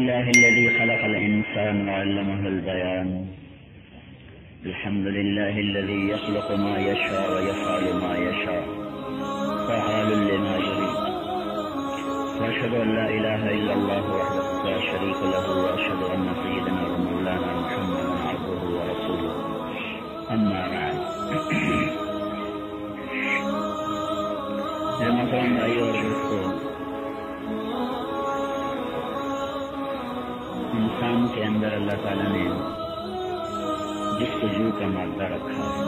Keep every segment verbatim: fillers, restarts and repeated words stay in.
لله الذي خلق الإنسان وعلمه البيان. الحمد لله الذي يخلق ما يشاء ويفعل ما يشاء فعال لما يريد. وأشهد أن لا إله إلا الله وحده لا شريك له وأشهد أن سيدنا ومولانا محمدا عبده ورسوله. أما بعد يا محترم بھائیو اور دوستو، انسان کے اندر اللہ تعالیٰ نے جستجو کا مادہ رکھا ہے.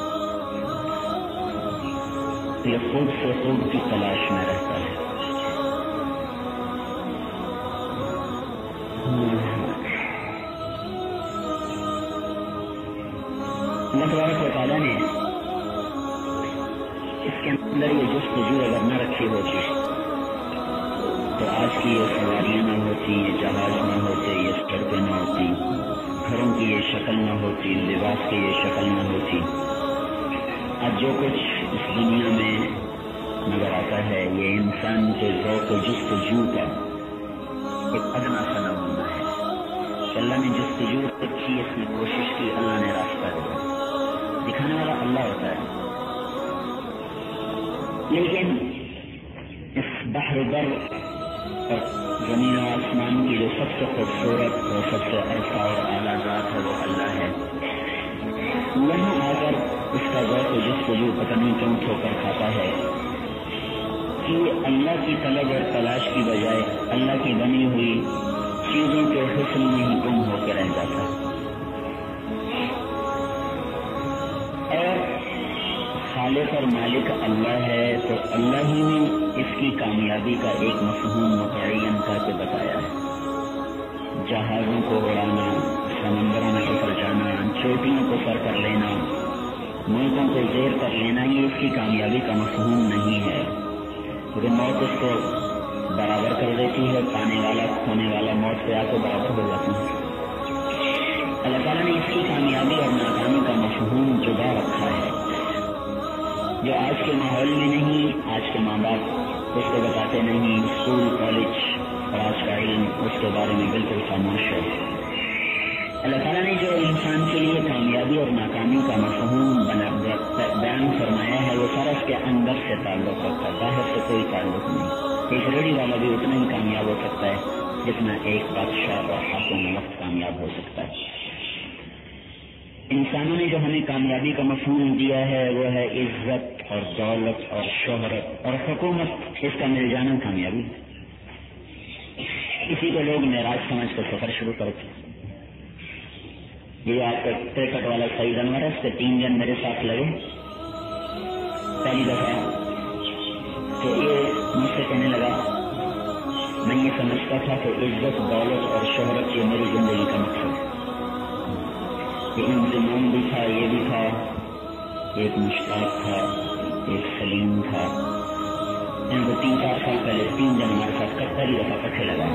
یہ خود سے خود کی تلاش میں رہتا ہے. اللہ تبارک و تعالیٰ نے اس کے اندر یہ جستجو اگر نہ رکھی ہوتی تو آج کی یہ سواریاں نہ ہوتی، یہ جہاز نہ ہوتے، یہ سڑکیں نہ ہوتی، گھروں کی یہ شکل نہ ہوتی، لباس کی یہ شکل نہ ہوتی. اب جو کچھ اس دنیا میں نظر آتا ہے یہ انسان کے ذوق و جستجو کا ایک ادنا سا نمونہ ہے. اللہ نے جستجو رکھی، اس نے کوشش کی، اللہ نے راستہ دیا. دکھانے والا اللہ ہوتا ہے، لیکن اس بحر در اور زمین و آسمان کی جو سب سے خوبصورت اور سب سے عرصہ اور اعلیٰ ذات ہے وہ اللہ ہے. یہاں آ کر اس کا ذوق و جستجو پتہ نہیں کیوں ٹھوکر کھاتا ہے کہ اللہ کی طلب اور تلاش کی بجائے اللہ کی بنی ہوئی چیزوں کے حسن میں ہی گم ہو کے رہ جاتا ہے. اور خالق اور مالک اللہ ہے تو اللہ ہی نے اس کی کامیابی کا ایک مفہوم متعین کر کے بتایا ہے. جہازوں کو اڑانا، سمندروں میں اتر جانا، چوٹیوں کو سر کر لینا، ملکوں کو زیر کر لینا، یہ اس کی کامیابی کا مفہوم نہیں ہے. کیونکہ موت اس کو برابر کر دیتی ہے، پانے والا کھونے والا موت سے آ کے برابر ہو جاتا ہے. اللہ تعالیٰ نے اس کی کامیابی اور ناکامی کا مفہوم جدا رکھا ہے جو آج کے ماحول میں نہیں. آج کے ماں باپ اس کو بتاتے نہیں، اسکول کالج اور آج کا علم اس کے بارے میں بالکل خاموش ہے. اللہ تعالیٰ نے جو انسان کے لیے کامیابی اور ناکامی کا مفہوم بیان فرمایا ہے وہ سارا اس کے اندر سے تعلق رکھتا ہے، باہر سے کوئی تعلق نہیں. ایک ریڑھی والا بھی اتنا ہی کامیاب ہو سکتا ہے جتنا ایک بادشاہ اور حاکم وقت کامیاب ہو سکتا ہے. انسانوں نے جو ہمیں کامیابی کا مفہوم دیا ہے وہ ہے عزت اور دولت اور شہرت اور حکومت. اس کا مل جانا کامیابی. اسی کو لوگ معراج سمجھ کر سفر شروع کرتے. یہ آپ کا کرکٹ والا صحیح جانور ہے، اس کے تین جن میرے ساتھ لگے. پہلی دفعہ تو یہ مجھ سے کہنے لگا میں یہ سمجھتا تھا کہ عزت دولت اور شہرت یہ میری زندگی کا مقصد ہے. انضمام بھی تھا، یہ بھی تھا، ایک مشتاق تھا، ایک سلیم تھا. ان کو تین چار سال پہلے تین جن ہمارے ساتھ پہلی دفعہ کٹھے لگا.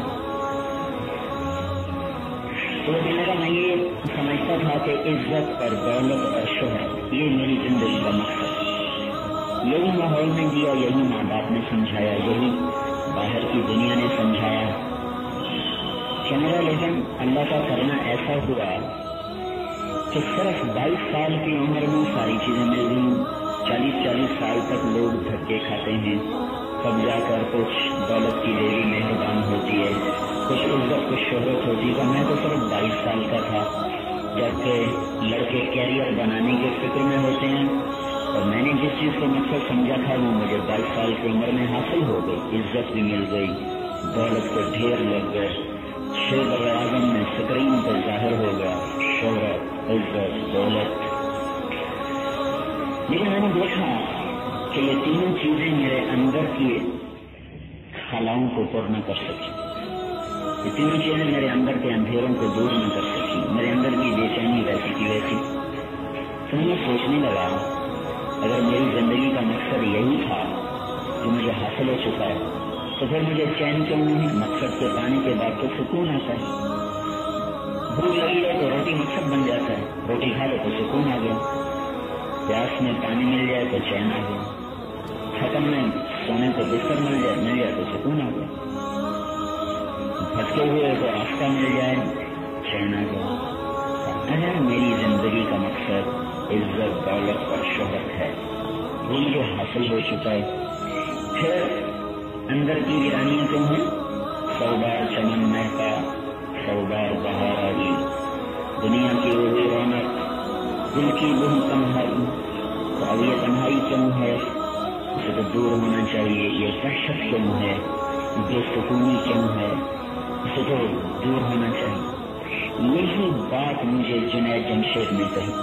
تو وہ کہنے لگا میں یہ سمجھتا تھا کہ عزت اور دولت اور شہرت یہ میری زندگی کا مقصد ہے. یہی ماحول میں دیا، یہی ماں باپ نے سمجھایا، یہی باہر کی دنیا نے سمجھایا. کہنے لگا لیکن اللہ کا کرنا ایسا ہوا کہ صرف بائیس سال کی عمر میں ساری چیزیں مل گئی. چالیس چالیس سال تک لوگ دھکے کھاتے ہیں، تب جا کر کچھ دولت کی دیوی مہربان ہوتی ہے، کچھ عزت کچھ شہرت ہوتی ہے. میں تو صرف بائیس سال کا تھا جبکہ لڑکے کیریئر بنانے کے فکر میں ہوتے ہیں اور میں نے جس چیز کو مقصد سمجھا تھا وہ مجھے بائیس سال کی عمر میں حاصل ہو گئی. عزت بھی مل گئی، دولت کے ڈھیر لگ گئے، شیر اعظم میں سکرین پر ظاہر ہو گیا شہرت، عزت، دولت. لیکن میں نے دیکھا کہ یہ تینوں چیزیں میرے اندر کی خلاؤں کو پر نہ کر سکی. یہ تینوں چیزیں میرے اندر کے اندھیروں کو دور نہ کر سکی. میرے اندر کی بے چینی ویسی کی ویسی. تو میں سوچنے لگا اگر میری زندگی کا مقصد یہی تھا جو مجھے حاصل ہو چکا ہے تو پھر مجھے چین کیوں نہیں؟ مقصد کے پانے کے بعد تو سکون آتا ہے. بھوک لگی ہے تو روٹی مقصد بن جاتا ہے، روٹی کھا لو تو سکون آ گیا. پیاس میں پانی مل جائے تو چین آ گیا. تھکن میں سونے کو بستر مل جائے مل جائے تو سکون آ گیا. بھٹکتے ہوئے کو راستہ مل جائے چڑھنا کو. اگر میری زندگی کا مقصد عزت دولت اور شہرت ہے وہ مجھے حاصل ہو چکا ہے، پھر اندر کی ویرانیاں کیوں ہیں؟ سو بار چمن مہکا، سو بار بہار آ گئی، دنیا کی وہی رونق، دل کی وہی تنہائی، تو اب یہ تنہائی کیوں ہے؟ اسے تو دور ہونا چاہیے. یہ وحشت کیوں ہے؟ بے سکونی کیوں ہے؟ اسے تو دور ہونا چاہیے. یہی بات مجھے جنید جمشید نے کہی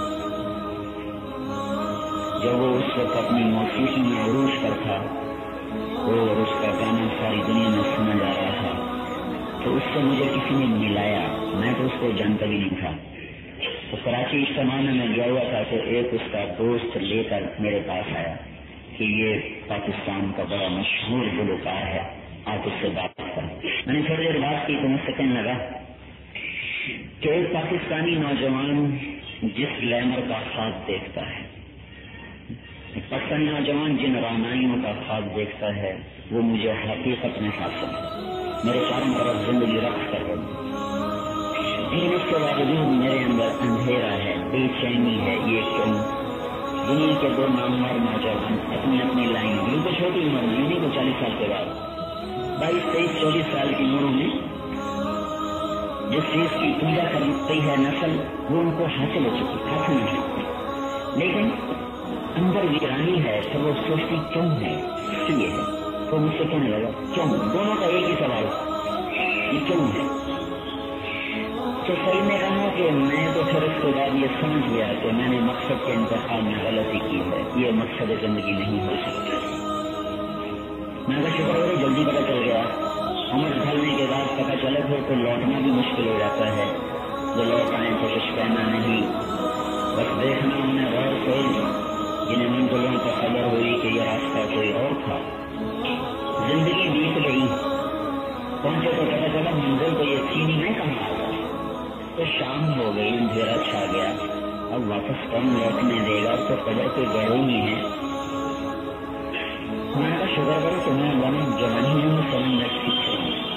جب وہ اس وقت اپنی موسیقی میں عروج پر تھا اور اس کا گانا ساری دنیا میں سنا جا رہا تھا. تو اس سے مجھے کسی نے ملایا، میں تو اس کو جانتا بھی نہیں تھا. تو کراچی اجتماع میں میں گیا ہوا تھا تو ایک اس کا دوست لے کر میرے پاس آیا کہ یہ پاکستان کا بڑا مشہور گلوکار ہے، آپ اس سے بات کریں. میں نے تھوڑی دیر بات کی تو مجھ سے کہنے لگا کہ ایک پاکستانی نوجوان جس گلیمر کا خواب دیکھتا ہے، ایک پاکستانی نوجوان جن رانائیوں کا خواب دیکھتا ہے، وہ مجھے حقیقت میں حاصل ہے. میرے چاروں طرف زندگی رقص کر رہی ہے، لیکن اس کے باوجود میرے اندر اندھیرا ہے، بے چینی ہے. یہ کیوں؟ دنیا کے دو نامور نوجوان اپنی اپنی لائن بالکل چھوٹی عمر میں، نہیں تو چالیس سال کے بعد، بائیس تیئیس چوبیس سال کی عمروں میں جس چیز کی پوجا کرتی ہے نسل، وہ ان کو حاصل ہو چکی، حاصل نہیں ہوتی، لیکن اندر ویرانی ہے. تو وہ سوچتی کیوں ہے؟ اس لیے ہے. تو مجھ سے کہنے لگا کیوں؟ دونوں کا ایک ہی سوال، یہ کیوں ہے؟ تو صحیح نے کہا کہ میں تو پھر اس کے بعد یہ سمجھ گیا کہ میں نے مقصد کے انتخاب میں غلطی کی ہے، یہ مقصد زندگی نہیں ہو سکتی. میں کا شکر ہے جلدی پتہ چل گیا. عمر ڈھلنے کے بعد پتہ چلے پھر تو لوٹنا بھی مشکل ہو جاتا ہے. جو لوٹ آئے تو کچھ کہنا نہیں، بس دیکھنا انہیں غور سے جنہیں منزلوں کو خبر ہوئی کہ یہ راستہ کوئی اور تھا. زندگی بیت گئی، پہنچے تو پتہ چلا منزل تو یہ چینی میں کہاں آ گیا. تو شام ہو گئی، اندھیرا چھا گیا. اب واپس کون لوٹنے دے گا؟ تو قبر کے گڑے ہی ہیں. میں کا شکر کرو تمہیں اللہ نے جوانی میں سمجھ رکھی ہے.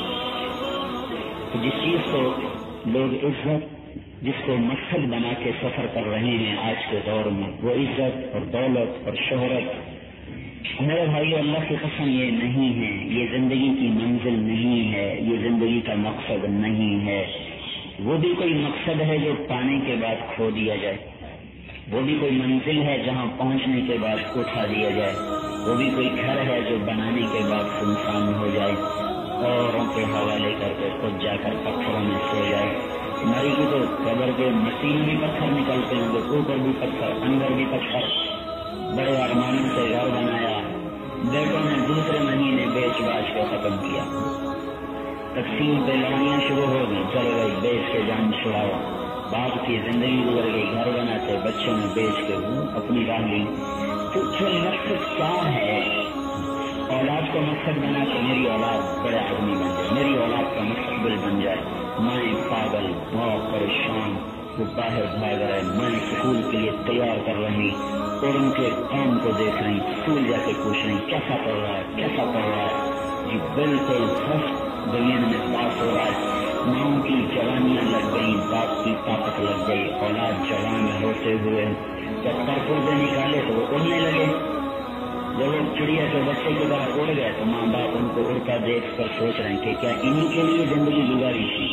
جس چیز کو لوگ عزت، جس کو مقصد بنا کے سفر کر رہے ہیں آج کے دور میں، وہ عزت اور دولت اور شہرت، میرے بھائی اللہ کی قسم یہ نہیں ہے. یہ زندگی کی منزل نہیں ہے، یہ زندگی کا مقصد نہیں ہے. وہ بھی کوئی مقصد ہے جو پانے کے بعد کھو دیا جائے، وہ بھی کوئی منزل ہے جہاں پہنچنے کے بعد اٹھا دیا جائے، وہ بھی کوئی گھر ہے جو بنانے کے بعد سنسان ہو جائے، اوروں کے حوالے کر کے خود جا کر پتھروں میں سو جائے. مری کی تو قبر کے مسیح بھی پتھر نکلتے ہیں، تو اوپر بھی پتھر، اندر بھی پتھر. بڑے ارمانوں سے گھر بنایا، بیٹوں نے دوسرے مہینے بیچ باچ کو ختم کیا. تقسیم پہ لڑائیاں شروع ہو گئی، چل گئی بیچ کے جان چھڑاؤ. باپ کی زندگی گزر گئی، گھر بناتے بچوں نے بیچ کے وہ اپنی راہ لی. تو پھر مقصد کیا ہے؟ اولاد کو مقصد بنا کے میری اولاد بڑے آدمی بن جائے، میری اولاد کا مستقبل بن جائے. مائیں پاگل، ماں پریشان، وہ باہر بھاگ رہے، مائیں اسکول کے لیے تیار کر رہی اور ان کے کام کو دیکھ رہی، اسکول جا کے پوچھ رہی کیسا پڑھ رہا ہے، کیسا پڑھ رہا ہے. جی بالکل فرسٹ ڈویژن میں پاس ہو رہا ہے. ماؤں کی جوانیاں لگ گئی، باپ کی طاقت لگ گئی، اولاد جوان ہوتے ہوئے جب پرپردے نکالے تو وہ اڑنے لگے. جب وہ چڑیا کے بچے کی طرح اڑ گئے تو ماں باپ ان کو اڑتا دیکھ کر سوچ رہے ہیں کہ کیا انہی کے لیے زندگی گزاری تھی،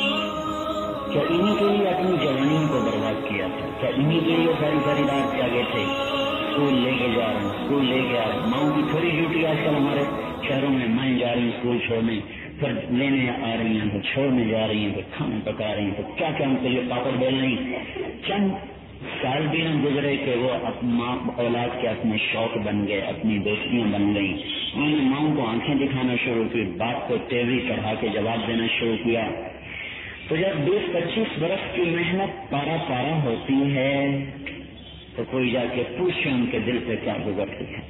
کیا انہی کے لیے اپنی جوانی کو برباد کیا تھا، کیا انہی کے لیے ساری ساری رات جاگے تھے. اسکول لے کے جا رہے ہیں، اسکول لے کے آ رہے ہیں. ماؤں کی تھوڑی ڈیوٹی آج کل ہمارے شہروں میں، مائیں جا رہی ہیں اسکول چھوڑنے، پھر لینے آ رہی ہیں، پھر چھوڑنے جا رہی ہیں، پھر کھانا پکا رہی ہیں، پھر کیا کیا ان کے لیے پاپڑ بیل رہی. چند سال بھی نہ گزرے کہ وہ ماں اولاد کے اپنے شوق بن گئے، اپنی دوستیاں بن گئیں. انہوں نے ماؤں کو آنکھیں دکھانا شروع کی، باپ کو ٹیوی چڑھا کے جواب دینا شروع کیا. تو جب بیس پچیس برس کی محنت پارا پارا ہوتی ہے تو کوئی جا کے پوچھے ان کے دل پہ کیا گزرتی ہے.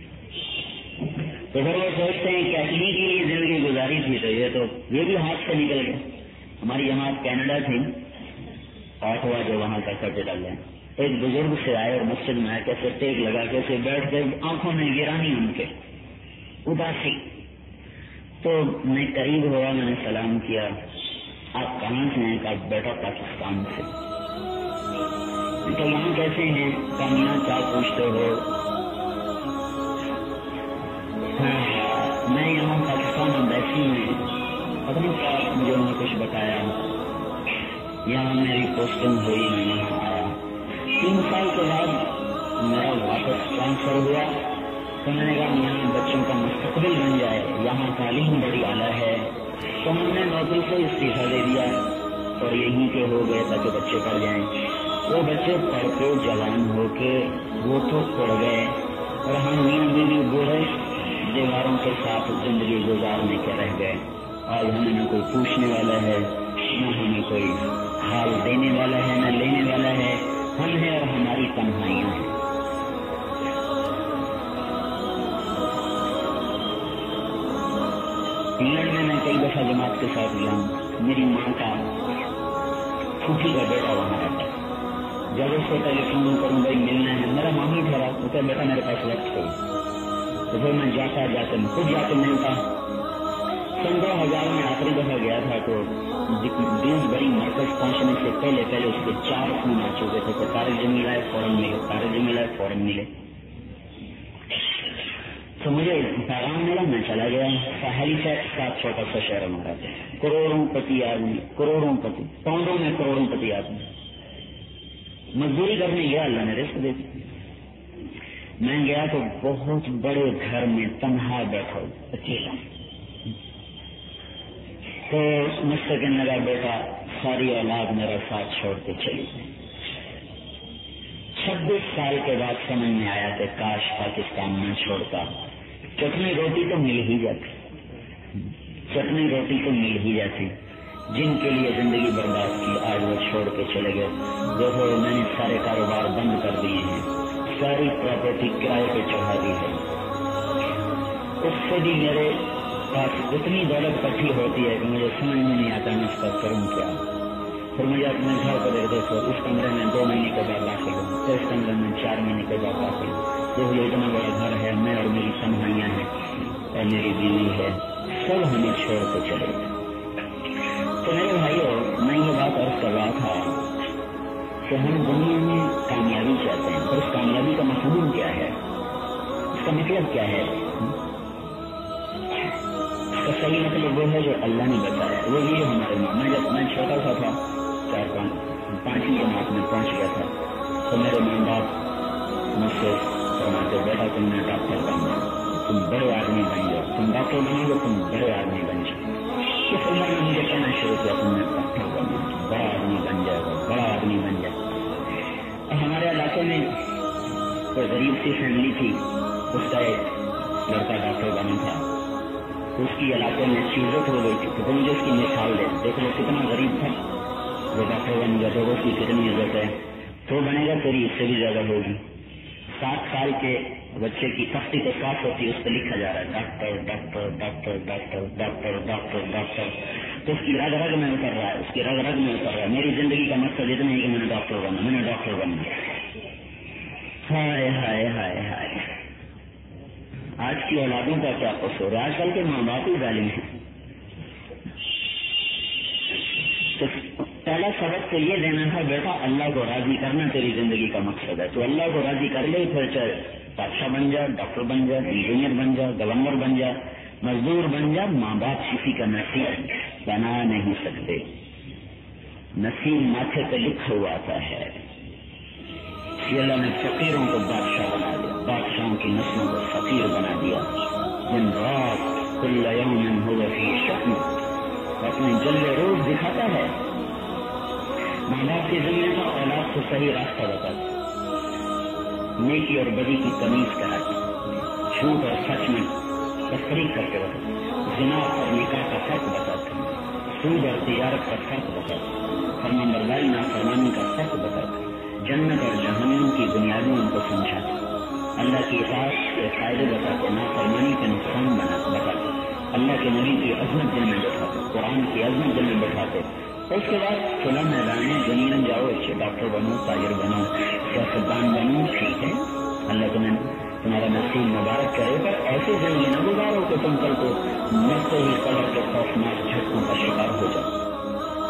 تو پھر وہ سوچتے ہیں کہ انہیں کے لیے زندگی گزاری تھی، تو یہ تو یہ بھی ہاتھ سے نکل گئے. ہماری جماعت کینیڈا تھی، آٹھوا جو وہاں کا کیپٹل ہے. ایک بزرگ سے آئے اور مسجد میں آ کے سے ٹیک لگا کے سے بیٹھ کے آنکھوں میں گرانی ان کے اداسی. تو میں قریب ہوا، میں نے سلام کیا. آپ کہاں سے ہیں؟ کہا بیٹا پاکستان سے۔ تو یہاں کیسے ہیں؟ کہا میاں کیا پوچھتے ہو؟ ہاں میں یہاں پاکستان امبیسی میں پتہ نہیں کیا مجھے انہوں نے کچھ بتایا، یہاں میری پوسٹنگ ہوئی، میں یہاں آیا۔ تین سال کے بعد میرا واپس ٹرانسفر ہوا تو میں نے کہا یہاں بچوں کا مستقبل بن جائے، یہاں تعلیم بڑی اعلیٰ ہے، تو ہم نے نوکری سے استعفیٰ دے دیا اور یہیں کے ہو گئے تاکہ بچے پڑھ جائیں۔ وہ بچے پڑھ کے جوان ہو کے وہ تو پڑھ گئے اور ہم میاں بیوی بوڑھے دیواروں کے ساتھ زندگی گزارنے کے رہ گئے۔ آج ہمیں نہ کوئی پوچھنے والا ہے، نہ ہمیں کوئی حال دینے والا ہے، نہ لینے والا ہے، ہم ہیں اور ہماری تنہائیاں ہیں۔ انگلینڈ میں میں کئی دفعہ جماعت کے ساتھ گیا ہوں، میری ماں کا پھوپھی کا بیٹا وہاں رہتا ہے، جب اس کو ٹیلی فون کروں بھائی ملنا ہے، میرا مامی ٹھہرا تو بیٹا میرے پاس وقت ہو، تو پھر میں جاتا جاتا میں خود جا کے ملتا۔ سن دو ہزار میں آخری دفعہ گیا تھا تو بیس بڑی مرکز پہنچنے سے پہلے پہلے اس کے چار فون آ چکے تھے، تو طارق جمیل آئے فوراً ملے، طارق جمیل آئے فوراً ملے، تو مجھے پیغام ملا، میں چلا گیا۔ ساحلی ٹیکس کا چھوٹا سا شہر ہمارا، کروڑوں پتی آدمی، کروڑوں پتی، پاؤنڈوں میں کروڑوں پتی آدمی، مزدوری کرنے گیا، اللہ نے رزق دے دی۔ میں گیا تو بہت بڑے گھر میں تنہا بیٹھا اکیلا، تو مجھ سے کہنے لگا بیٹا ساری اولاد میرا ساتھ چھوڑ کے چلی گئی۔ چھبیس سال کے بعد سمجھ میں آیا کہ کاش پاکستان نہ چھوڑتا، چٹنی روٹی تو مل ہی جاتی، چٹنی روٹی تو مل ہی جاتی۔ جن کے لیے زندگی برباد کی آج وہ چھوڑ کے چلے گئے۔ دیکھو میں نے سارے کاروبار بند کر دیے ہیں، ساری پراپرٹی کرائے پہ چڑھا دی ہے، اس سے بھی میرے پاس اتنی دولت اکٹھی ہوتی ہے کہ مجھے سمجھ میں نہیں آتا میں اس کا کروں کیا۔ پھر مجھے اپنے گھر کو دیکھ دیکھو، اس کمرے میں دو مہینے کے بعد داخل ہوں، اس کمرے میں چار مہینے کے بعد داخل ہوں، دیکھو یہ اتنا بڑا گھر ہے، میں اور میری تنہائیاں ہیں اور میری بیوی ہے، سب ہمیں چھوڑ کے چلے گئے۔ تو میرے بھائیوں میں یہ بات عرض کر رہا تھا کہ ہم دنیا میں کامیابی چاہتے ہیں، اور اس کامیابی کا مفہوم کیا ہے، اس کا مطلب کیا ہے؟ اس کا صحیح مطلب وہ ہے جو اللہ نے بتایا، وہ یہ ہمارے ماں، میں جب میں چھوٹا سا تھا، چار پانچ پانچویں جماعت میں پہنچ گیا تھا، تو میرے ماں باپ مجھ سے فرماتے بیٹا تم نے ڈاکٹر بننا، تم بڑے آدمی بن جاؤ، تم ڈاکٹر بنو گے تم بڑے آدمی بن جاؤ۔ اس عمر میں مجھے کہنا شروع کیا تم نے ڈاکٹر بننا، بڑا آدمی بن جائے گا، بڑا آدمی بن جائے۔ ہمارے علاقے میں کوئی غریب سی فیملی تھی، اس کا ایک لڑکا ڈاکٹر بنا تھا، اس کی علاقے میں اچھی عزت ہو گئی تھی، تو مجھے اس کی مثال دے، دیکھو وہ کتنا غریب تھا، وہ ڈاکٹر بن گیا تو اس کی کتنی عزت ہے، تو بنے گا تیری اس سے بھی زیادہ ہوگی۔ سات سال کے بچے کی تختی تو صاف ہوتی ہے، اس پہ لکھا جا رہا ہے doctor doctor doctor doctor doctor doctor doctor, تو اس کی رگ رگ میں اتر رہا ہے، اس کی رگ رگ میں اتر رہا ہے۔ میری زندگی کا مقصد اتنا ہے کہ میں نے ڈاکٹر بننا، میں نے ڈاکٹر بننا۔ ہائے ہائے ہائے ہائے، آج کی اولادوں کا کیا قصور ہے؟ آج کل کے ماں باپ ہی ظالم ہیں۔ تو پہلا سبق تو یہ دینا تھا بیٹا اللہ کو راضی کرنا تیری زندگی کا مقصد ہے، تو اللہ کو راضی کر لے، پھر چاہے بادشاہ بن جا، ڈاکٹر بن جا، انجینئر بن جا، گورنر بن جا، مزدور بن جا، ماں باپ کسی کا نصیب بنا نہیں سکتے، نصیب ماتھے پہ لکھا ہوا آتا ہے۔ اللہ نے فقیروں کو بادشاہ بنا دیا، بادشاہوں کی نسلوں کو فقیر بنا دیا، دن رات کل یوم هو فی شأن، اپنے جلوے روز دکھاتا ہے۔ ماں باپ کے ذمہ تھا اولاد کو صحیح راستہ بتاتا، نیکی اور بدی کی تمیز کراتا، جھوٹ اور سچ میں تفریق کرتے وقت زنا اور نکاح کا فرق بتاتا، سود اور تجارت کا فرق بتاتا، فرمانبرداری نافرمانی کا فرق بتاتا، جنت اور جہنم کی بنیادیں ان کو سمجھاتا، اللہ کی اطاعت کے فائدے بتاتے، نافرمانی کے نقصان بتاتے، اللہ کے نبی کی عظمت دل میں بٹھاتے، قرآن کی عظمت دل میں بٹھاتے۔ اس کے بعد کھلا میدان میں دنیا میں جاؤ، اچھے ڈاکٹر بنو، تاجر بنو، سیاستدان بنو، ٹھیک ہے، اللہ تمہیں تمہارا نصیب مبارک کرے، پر ایسے زندگی نہ گزارو کہ تم کل کو مرتے ہی قبر کے خوفناک جھٹکوں کا شکار ہو جاؤ۔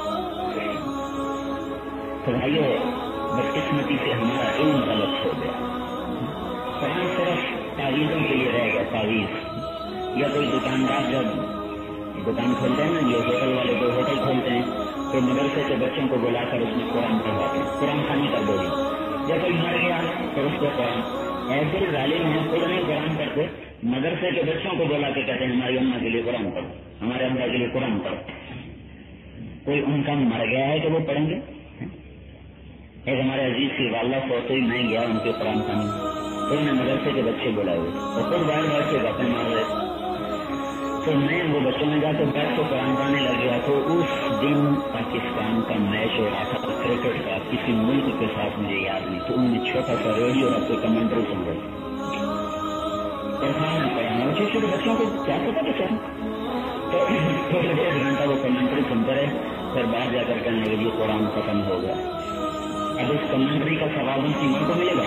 تو بھائیو بدقسمتی سے ہمارا علم غلط ہو گیا. قرآن صرف تعویذوں کے لیے رہ گیا. تعویذ یا کوئی دکاندار جب دکان کھولتے ہیں نا، یہ ہوٹل والے کوئی ہوٹل کھولتے ہیں تو مدرسے کے بچوں کو بلا کر اس میں قرآن پڑھواتے ہیں، قرآن خوانی کر دو گی. جب کوئی مر گیا تو اس کو قرآن، ایسے ظالم ہیں خود نہیں قرآن پڑھتے، مدرسے کے بچوں کو بلا کے کہتے ہیں ہماری اماں کے لیے قرآن پڑھو، ہمارے اماں کے لیے قرآن پڑھو. کوئی ان کا مر گیا ہے کہ وہ پڑھیں گے؟ ایک ہمارے عزیز کی والدہ سوتے ہی میں گیا ان کے قرآن خوانی، تو انہیں مدرسے کے بچے بلائے ہوئے اور خود باہر بیٹھ کے گپیں مار رہے. تو میں وہ بچوں میں جا کے بیٹھ کے قرآن پڑھنے لگ گیا. تو اس دن پاکستان کا میچ ہو رہا تھا کرکٹ کا کسی ملک کے ساتھ، مجھے یاد نہیں، تو انہوں نے چھوٹا سا ریڈیو رکھ کے کمنٹری سن رہی پڑھانا پڑھانا چھوٹے چھوٹے بچوں کو کیا پتا کہ چاہیے. تو تھوڑے ڈیڑھ گھنٹہ وہ کمنٹری سنتے رہے، پھر باہر جا کر کہنے لگے یہ قرآن ختم ہو گیا. اب اس کمنٹری کا ثواب ان کی ماں کو ملے گا.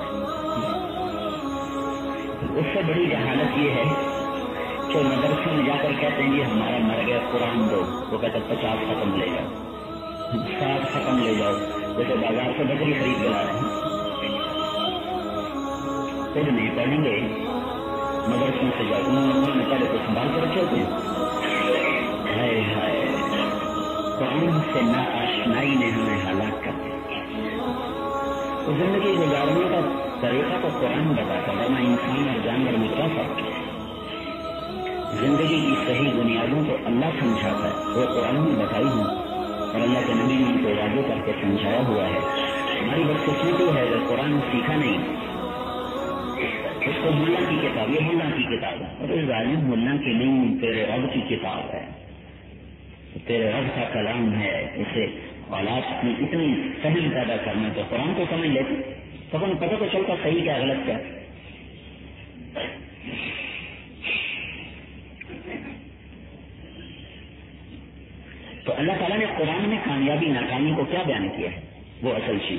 اس سے بڑی جہالت یہ ہے کہ مدرسے میں جا کر کہتے ہیں یہ ہمارا مر گیا قرآن دو، وہ کہتے پچاس ختم لے جاؤ، ساٹھ ختم لے جاؤ، جیسے بازار سے بکری خرید کے لا رہے ہیں. خود نہیں پڑھیں گے مدرسوں سے جاؤ، انہوں نے پہلے تو سنبھال کے رکھے ہوتے ہیں. ہائے ہائے، قرآن سے نا آشنائی نے ہمیں ہلاک کر دیا. زندگی گزارنے کا طریقہ تو قرآن بتاتا، ورنہ انسان اور جانور میں کیا فرق ہے؟ زندگی کی صحیح بنیادوں کو اللہ سمجھاتا ہے، وہ قرآن میں بتائی ہوں اور اللہ کے نبی نے ان کو واضح کر کے سمجھایا ہوا ہے. ہماری بدقسمتی ہے اگر قرآن سیکھا نہیں، اس کو ملا کی کتاب، یہ ملا کی کتاب ہے، اور اس ظالم ملا کی نہیں، تیرے رب کی کتاب ہے، تیرے رب کا کلام ہے. اسے اولاد میں اتنی صحیح پیدا کرنا تو قرآن کو سمجھ لیتے تو ہمیں پتہ تو چلتا صحیح کیا غلط کیا. تو اللہ تعالیٰ نے قرآن میں کامیابی ناکامی کو کیا بیان کیا ہے، وہ اصل چیز،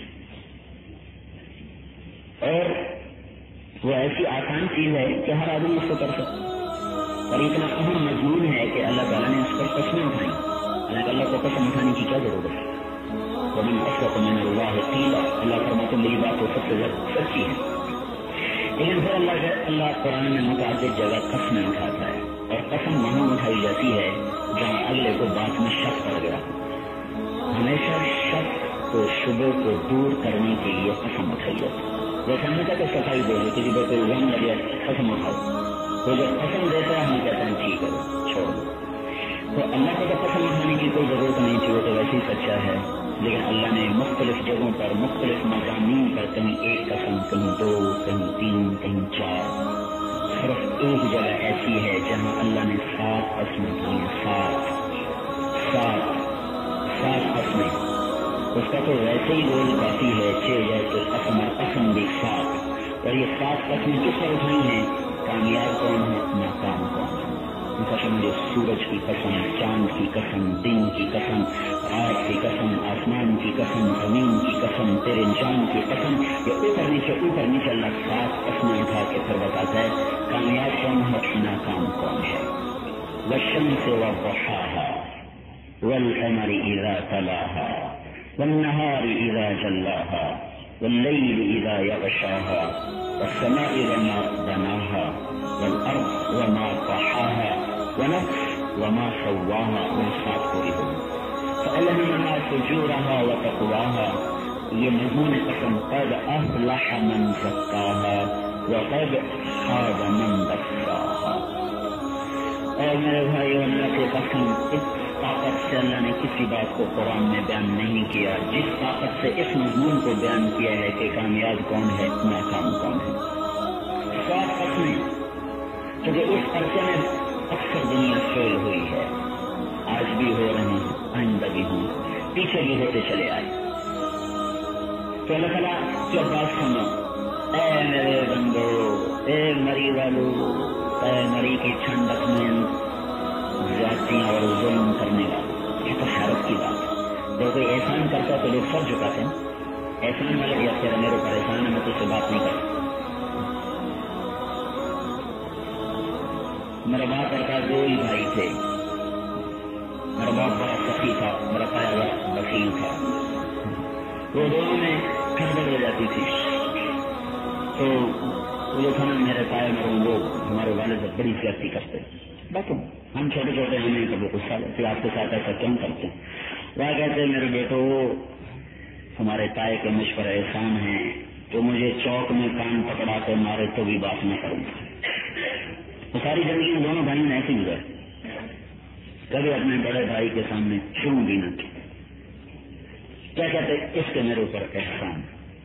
اور وہ ایسی آسان چیز ہے کہ ہر آدمی اس کو کر سکتا، اور اتنا اہم مضمون ہے کہ اللہ تعالیٰ نے اس پر قسمیں اٹھائی. حالانکہ اللہ کو قسم اٹھانے کی کیا ضرورت ہے؟ ومن اصدق من اللہ قیلا، اللہ فرماتے میری بات تو سب سے زیادہ سچی ہے. لیکن پھر اللہ اللہ قرآن میں متعدد جگہ قسمیں اٹھاتا ہے، اور قسم وہاں اٹھائی جاتی ہے جہاں اگلے کو بات میں شک پڑ گیا. ہمیشہ شک کو، شبہ کو دور کرنے کے لیے قسم اٹھائی جاتی ہے. جیسے ہم نے کہتے صفائی دے رہے کسی پر کوئی غم لگے قسم اٹھاؤ، تو جب قسم دیتا ہے ہم کہتے ہیں ٹھیک ہے چھوڑ دو. تو اللہ کو تو قسم اٹھانے کی کوئی ضرورت نہیں تھی، وہ تو ویسے ہی سچا ہے. لیکن اللہ نے مختلف جگہوں پر مختلف مضامین پر کہیں ایک قسم، کہیں دو، کہیں تین، کہیں چار. صرف ایک جگہ ایسی ہے جہاں اللہ نے سات قسمیں کی ہیں، سات سات سات قسمیں. اس کا تو ویسے ہی رول کافی ہے چھ جیسے قسم اور قسم بھی سات. اور یہ سات قسمیں کس پر اٹھائی ہیں؟ کامیاب کون ہے، ناکام کون ہے. قسم جو سورج کی قسم، چاند کی قسم، دن کی قسم، رات کی قسم، آسمان کی قسم، زمین کی قسم، تیرے جان کی قسم. یہ اوپر نیچے اوپر نیچے اللہ سات قسمیں اٹھا کے پھر بتاتا ہے کامیاب کون ہے، ناکام کون ہے. والشمس وضحاها والقمر اذا تلاها والنهار اذا جلاها والليل اذا يغشاها والسماء وما بناها والارض وما طحاها ونفس وما سواها. والصاد کو فألهمها فجورها وتقواها، یہ مضمون قسم. قد افلح من زکاها وقد خاب من دساها. اور میرے بھائی اللہ کی قسم، اس طاقت سے اللہ نے کسی بات کو قرآن میں بیان نہیں کیا جس طاقت سے اس مضمون کو بیان کیا ہے کہ کامیاب کون ہے، ناکام کون ہے. سات قسمیں، کیونکہ اس عرصے میں اکثر دنیا فیل ہوئی ہے، آج بھی ہو رہے ہیں، آئندہ بھی ہوں، پیچھے بھی ہوتے چلے آئے. تو اللہ تعالیٰ کی بات سنو، اے میرے بندو، اے مری والو، اے مری کی ٹھنڈک میں زیادتیاں اور ظلم کرنے والا. یہ تو حیرت کی بات ہے. جب کوئی احسان کرتا ہے تو لوگ سر جھکاتے ہیں، احسان والے یا تیرا میرے اوپر احسان ہے میں تجھ سے بات نہیں کرتا. میرا باپ کا دو ہی بھائی تھے. میرا باپ بڑا سخی تھا، بڑا پایا ہوا وکیل تھا. وہ دونوں میں کھڑبڑ ہو جاتی تھی. تو وہ جو تھا نا میرے تائے مروں وہ ہمارے والد سے بڑی زیادتی کرتے. بس ہم چھوٹے چھوٹے ہمیں کبھی غصہ لیتے آپ کے ساتھ ایسا کیوں کرتے. وہ کہتے میرے بیٹو ہمارے تائے کے مجھ پر احسان ہے تو مجھے چوک میں کان پکڑا کے مارے تو بھی بات نہ کروں. تو ساری زندگی میں دونوں بھائی نے ایسے گزرے, کبھی اپنے بڑے بھائی کے سامنے چھو بھی نہ کی. کیا کہتے اس کے میرے اوپر احسان.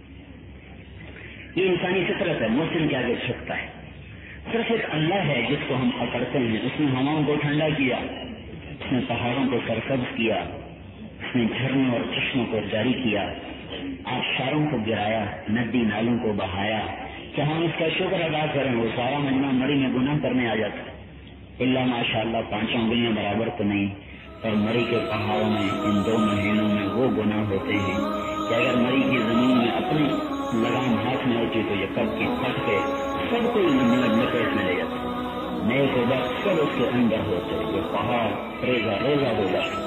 یہ انسانی فطرت ہے, محسن کے آگے جھکتا ہے. صرف ایک اللہ ہے جس کو ہم پکڑتے ہیں. اس نے ہواؤں کو ٹھنڈا کیا, اس نے پہاڑوں کو سرسبز کیا, اس نے جھرنوں اور چشموں کو جاری کیا, آبشاروں کو گرایا, ندی نالوں کو بہایا. کہ ہم اس کا شکر ادا کریں. وہ سارا مہینہ مری میں گناہ کرنے آ جاتا ہے. اللہ ماشاء اللہ پانچوں انگلیاں برابر تو نہیں, پر مری کے پہاڑوں میں ان دو مہینوں میں وہ گناہ ہوتے ہیں کہ اگر مری کی زمین میں اپنی لگام ہاتھ میں ہوتی تو یہ کب کی پھٹ کے سب کو لپیٹ میں لے جاتے. نئے کو بس سب اس کے اندر ہوتے, یہ پہاڑ ریزا ریزا ہو جاتا.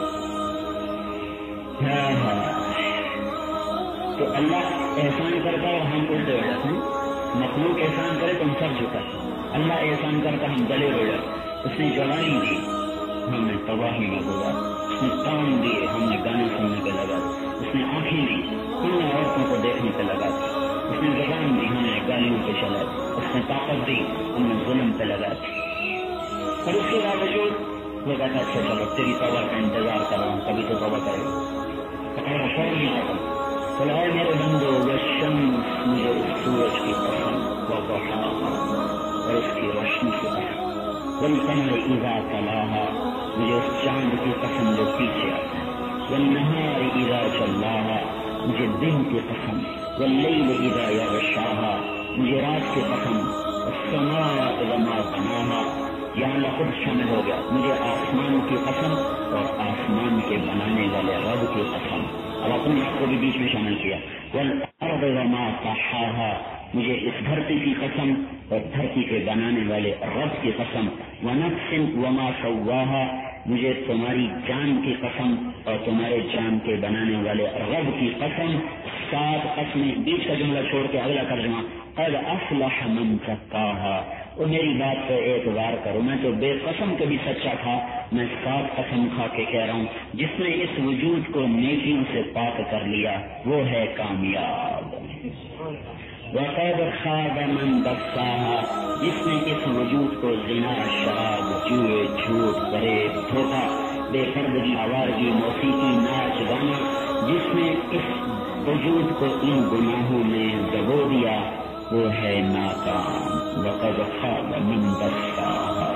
تو اللہ احسان کرتا ہے اور ہم الٹے ہو جاتے ہیں. مخلوق احسان کرے تو ہم سب جھکاتے ہیں. اللہ احسان کرتا ہم گلے ہو جاتے. اس نے جوانی دی, ہم نے تباہی میں گزا. اس نے کام دیے, ہم نے گانے سننے پہ لگا. اس نے آنکھیں دی, ہم نے عورتوں کو دیکھنے پہ لگا. اس نے زبان دی, ہم نے گالیوں پہ چلا. اس نے طاقت دی, ہم نے ظلم پہ لگا. اور اس کے باوجود وہ کہتا اچھا چلو تیری توبہ کا انتظار کر رہا ہوں, کبھی تو توبہ کرے گا. پکڑا فوراً نہیں آتا. تو اے میرے بندو والشمس, مجھے اس سورج کی قسم, وضحاها, اور اس کی روشنی سے قسم, والقمر اذا تلاها, مجھے اس چاند کی قسم جو پیچھے آتا ہے, والنهار اذا جلاها, مجھے دن کی قسم, واللیل اذا یغشاها, مجھے رات کی قسم, والسماء وما بناها, یہاں لفظ شامل ہو گیا. مجھے آسمان کی قسم اور آسمان کے بنانے والے رب کی قسم. اب اپنے آپ کو بھی بیچ میں شامل کیا. والارض وما طحاها, مجھے اس دھرتی کی قسم اور دھرتی کے بنانے والے رب کی قسم. ونفس وما سواها, مجھے تمہاری جان کی قسم اور تمہارے جان کے بنانے والے رب کی قسم. سات قسمیں, بیچ کا جملہ چھوڑ کے اگلا ترجمہ, قد افلح من زکاها. اور میری بات پہ اعتبار کرو, میں تو بے قسم کبھی سچا تھا. میں سات قسم کھا کے کہہ رہا ہوں, جس نے اس وجود کو نیکیوں سے پاک کر لیا وہ ہے کامیاب. وقد خاب من دساها, جس نے اس وجود کو زنا, شراب, جوئے, جھوٹ, فریب, دھوکہ, بے پردگی, آوارگی, موسیقی, ناچ گانا, جس نے اس وجود کو ان گناہوں میں دبو دیا وہ ہے ناکام. وقد خاب من دساها,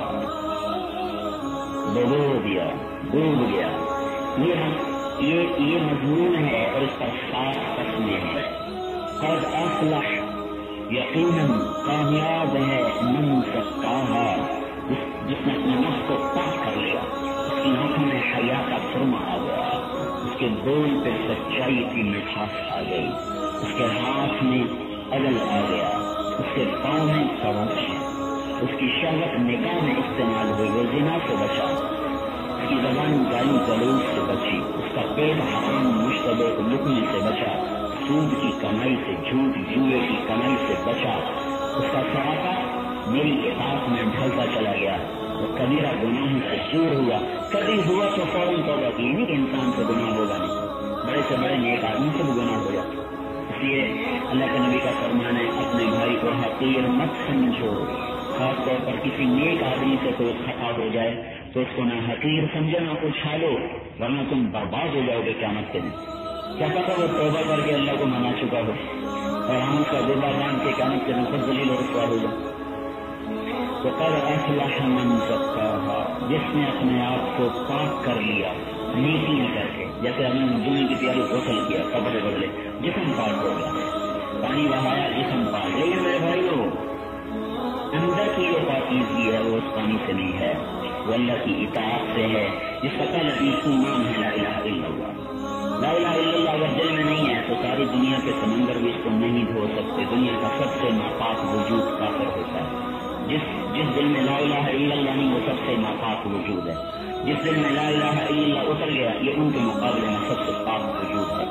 دبو دیا, ڈوب گیا. یہ یہ مضمون ہے اور اس پر خاص قسمیں ہیں. قد افلح, یقیناً کامیاب ہے, من زکاها, جس نے اپنے نفس کو پاک کر لیا. اس کی آنکھوں میں حیا کا سرما آ گیا, اس کے بول پہ سچائی کی مٹھاس آ گئی, اس کے ہاتھ میں عدل آ گیا, اس کے پاؤں میں سوچ, اس کی شہوت نکاح میں استعمال ہوئی, وہ زنا سے بچا, اس کی زبان گالی گلوچ سے بچی, اس کا پیٹ حرام مشتبہ لقمے سے بچا, سود کی کمائی سے, جھوٹ جوئے کی کمائی سے بچا. اس کا سراپا میری اطاعت میں ڈھلتا چلا گیا. وہ کبیرہ گناہوں سے دور ہوا. کبھی ہوا تو فوراً توبہ کی, نہیں کہ انسان سے گناہ ہوگا نہیں, بڑے سے بڑے نیک آدمی سے بھی گناہ ہو جاتا. اس لیے اللہ کے نبی کا فرمان ہے اپنے بھائی کو حقیر مت سمجھو. خاص طور پر کسی نیک آدمی سے کوئی خطا ہو جائے تو اس کو نہ حقیر سمجھو نہ اچھالو, ورنہ تم برباد ہو جاؤ گے قیامت کے دن. کیا پتا وہ توبہ کر کے اللہ کو منا چکا ہو اور ہم اس کا گوبا باندھ کے قیامت کے دن خود ذلیل اور رسوا ہو جائے. تو قد افلح من زکاها, جس نے اپنے آپ کو پاک کر لیا نیکی کر کے. جیسے ہم نے دنیا کی تیاری غسل کیا, کپڑے بدلے, جسم پاک ہو گیا, پانی بہایا, جسم پاک. لیکن میرے بھائیو اندر کی جو پاکیزگی ہے وہ اس پانی سے نہیں ہے, وہ اللہ کی اطاعت سے ہے, جس کا پہلا ایمان ہے لا الہ الا اللہ. لا الہ الا اللہ اگر دل میں نہیں ہے تو ساری دنیا کے سمندر بھی اس کو نہیں دھو سکتے. دنیا کا سب سے ناپاک وجود کافر ہوتا ہے. جس جس دل میں لا الہ الا اللہ نہیں وہ سب سے ناپاک وجود ہے. جس دل میں لا الہ الا اللہ اتر گیا یہ ان کے مقابلے میں سب سے پاک وجود ہے.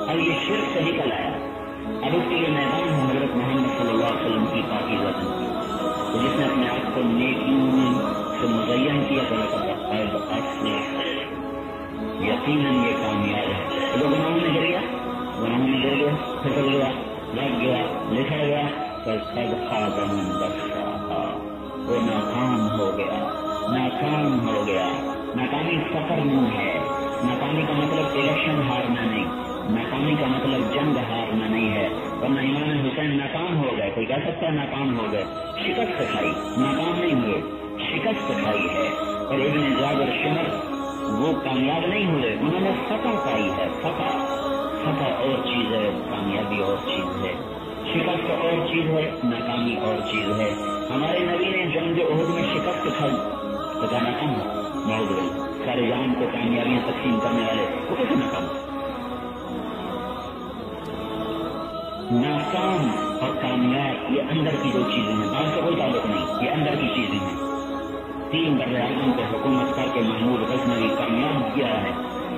اب یہ شرک سے نکل آیا، اب اس کے لیے میدان ہے حضرت محمد صلی اللہ علیہ وسلم کی پاکیزہ زندگی، تو جس نے اپنے آپ کو نیکیوں سے مزین کیا تو یقیناً یہ کامیاب ہے۔ جو گناہوں میں گر گیا، گناہوں میں گر گیا، پھسل گیا، لگ گیا، لکھا گیا تو سب خاطر بخشا، وہ ناکام ہو گیا، ناکام ہو گیا۔ ناکامی سفر نہیں ہے، ناکامی کا مطلب الیکشن ہارنا نہیں، ناکامی کا مطلب جنگ ہارنا نہیں ہے، ورنہ امام حسین ناکام ہو گئے، کوئی کہہ سکتا ہے ناکام ہو گئے، شکست کھائی، ناکام نہیں ہوئے، شکست کھائی ہے۔ اور ابن زیاد اور شمر وہ کامیاب نہیں ہوئے، انہوں نے فتح پائی ہے، فتح فتح اور چیز ہے، کامیابی اور چیز ہے، شکست اور چیز ہے، ناکامی اور چیز ہے۔ ہمارے نبی نے جنگ احد میں شکست کھائی تو کیا ناکام ہو؟ بہت بڑی سارے جہان کو کامیابیاں تقسیم کرنے والے وہ کیسے ناکام؟ ناکام اور کامیاب یہ اندر کی دو چیزیں ہیں، باہر سے کوئی تعلق نہیں، یہ اندر کی چیزیں ہیں۔ تین بر اعظم کو حکومت کر کے محمود غزنوی کامیاب کیا ہے،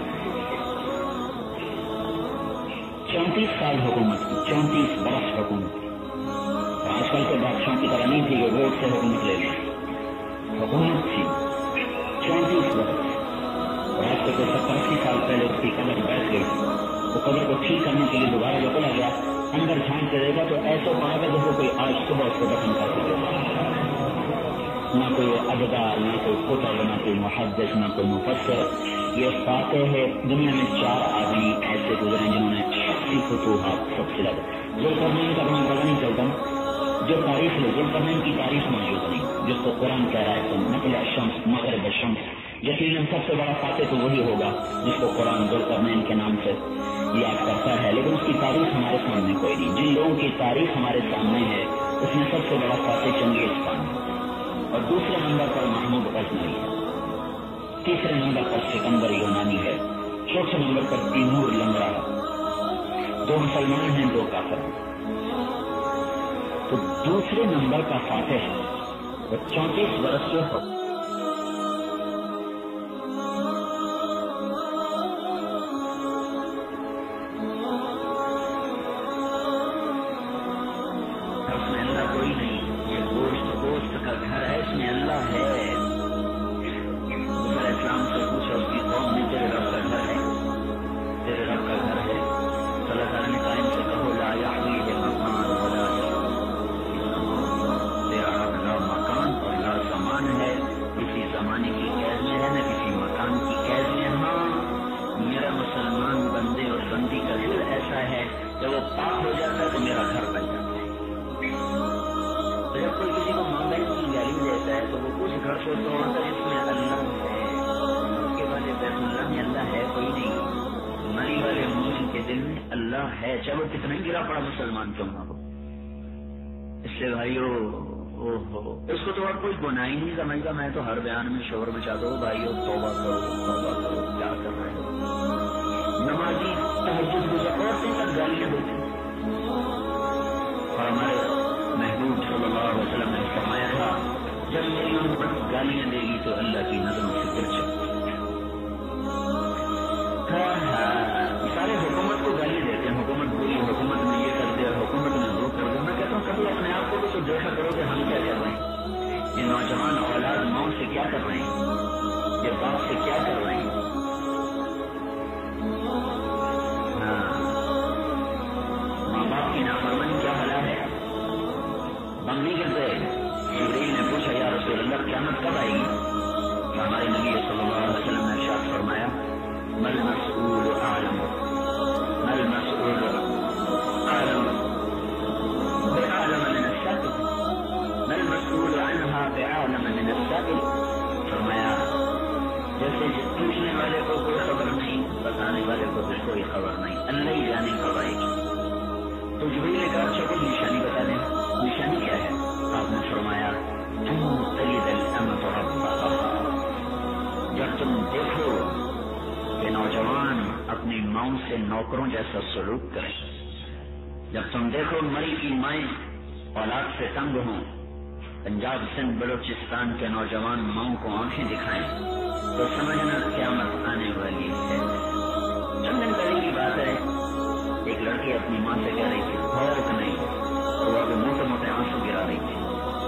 چونتیس سال حکومت کی، چونتیس برس حکومت کی۔ آج کل کے بادشاہوں کی طرح نہیں تھی کہ ووٹ سے حکومت لے لیں، حکومت تھی چونتیس برس۔ اور آج سے کوئی ستر اسی سال پہلے اس کی قبر بیٹھ گئی، تو قبر کو ٹھیک کرنے کے لیے دوبارہ جو کھولا گیا، اندر جھانک کے دے گا تو ایسے پڑا گا جیسے کوئی آج صبح اس کو دفن کر سکے، نہ کوئی ابدار، نہ کوئی کتب، نہ کوئی محدث، نہ کوئی مفسر۔ یہ فاتح ہے۔ دنیا میں چار آدمی ایسے گزرے جنہوں نے شخصی فتوحات سب سے زیادہ، ذوالقرنین کا نام پتہ نہیں چلتا، جو تاریخ ہے ذوالقرنین کی تاریخ موجود نہیں، جس کو قرآن کہہ رہا ہے نقل الشمس مغرب الشمس، یقیناً سب سے بڑا فاتح تو وہی ہوگا جس کو قرآن ذوالقرنین کے نام سے یاد کرتا ہے، لیکن اس کی تاریخ ہمارے سامنے کوئی نہیں۔ جن لوگوں کی تاریخ ہمارے سامنے ہے اس میں سب سے بڑا فاتح چنگیز خان ہے، اور دوسرے نمبر پر محمود غزنوی ہے، تیسرے نمبر پر سکندر یونانی ہے، چوتھے نمبر پر تیمور لنگڑا ہے۔ دو مسلمان ہیں، دو کافر ہیں۔ تو دوسرے نمبر کا فاتح ہے، وہ چونتیس برس سے ہو ہے، چاہے وہ کتنا ہی گرا پڑا مسلمان کیوں نہ ہو۔ اس لیے بھائیو اس کو تو اور کوئی گناہ ہی نہیں سمجھتا، میں تو ہر بیان میں شور مچا دو بھائیو توبہ کرو توبہ کرو، کیا کر رہے ہو؟ نمازی تہجد گزار عورتیں تک گالیاں دیتی، اور ہمارے محبوب صلی اللہ علیہ وسلم نے فرمایا تھا جب میری امت گالیاں دے گی تو اللہ کی نظروں سے گر جائے۔ سارے حکومت کو گالی دیتے ہیں، حکومت بری، حکومت میں یہ کر دے، حکومت میں وہ کر دے۔ میں کہتا ہوں کبھی اپنے آپ کو بھی تو دیکھا کرو کہ ہم کیا کر رہے ہیں، یہ نوجوان اولاد ماں سے کیا کر رہے ہیں، یہ باپ سے کیا کر رہے ہیں۔ ہاں، ماں باپ کی نافرمانی کیا حالات ہے، ہم نہیں کرتے۔ جبریل نے پوچھا یا رسول اللہ قیامت کب آئے گی؟ تو ہمارے نبی صلی اللہ علیہ وسلم نے ارشاد فرمایا مل مسئول عالم مل مسئول عالم بعالم من السائل مل مسئول عنها بعالم من السائل۔ فرمایا جیسے پوچھنے والے کو کوئی خبر نہیں، بتانے والے کو بھی کوئی خبر نہیں، اللہ ہی جانے کب آئے گی۔ تو جبریل نے کہا اچھا کوئی نشانی بتا دیں، نشانی کیا ہے؟ آپ نے فرمایا تلد الامۃ ربها، جب تم دیکھو کہ نوجوان اپنی ماؤں سے نوکروں جیسا سلوک کریں، جب تم دیکھو مری کی مائیں اولاد سے تنگ ہوں، پنجاب سندھ بلوچستان کے نوجوان ماؤں کو آنکھیں دکھائیں، تو سمجھنا قیامت آنے والی ہے۔ چند دن پہلے کی بات ہے، ایک لڑکی اپنی ماں سے کہہ رہی تھی بھوک نہیں، اور وہ موٹے موٹے آنسو گرا رہی تھی.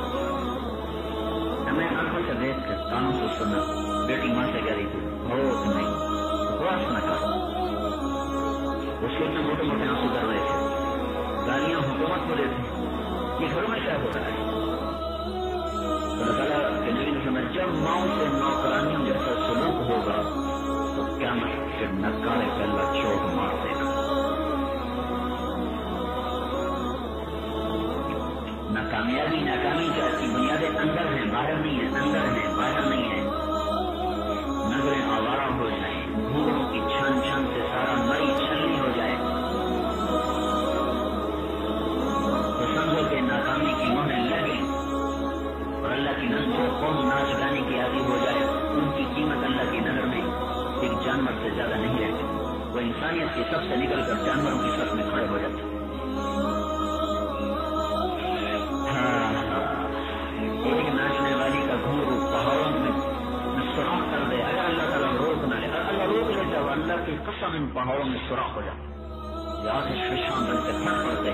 میں آنکھوں سے دیکھ کر کانوں سے سنا بیٹی ماں سے کہہ رہی تھی بھوک نہیں، بس نہ کر. اس کے اتنے موٹے موٹے آنسو کر رہے تھے، گالیاں حکومت کو دیتے یہ گھروں میں کیا ہو رہا ہے. اللہ تعالیٰ کے نبی نے سمجھ جب ماؤں سے نوکرانیوں جیسا سلوک ہوگا تو قیامت سے نکارے پہ اللہ چوٹ مار دے گا. ناکامیابی ناکامی کی بنیادیں اندر ہیں باہر نہیں ہے، اندر ہے باہر نہیں ہے. نظریں آوارہ ہو جائیں، گھوڑوں کی چھن چھن سے سارا مئی چھلنی ہو جائے تو سمجھو کہ ناکامی کی مہر لگے، اور اللہ کی نظر جو قوم ناچ گانے کی عادی ہو جائے ان کی قیمت اللہ کی نظر میں ایک جانور سے زیادہ نہیں رہتی. وہ انسانیت کی سب سے نکل کر جانوروں کی سب میں کھڑے ہو جاتے. ایک ناچنے والی کا گھنگرو پہاڑوں میں سوراخ کر دے، اگر اللہ تعالیٰ روک نہ لے، اللہ روک لے جب اللہ کی قسم ان پہاڑوں میں سوراخ ہو جائے، یا آتش فشاں بن کے پھٹ پڑتے.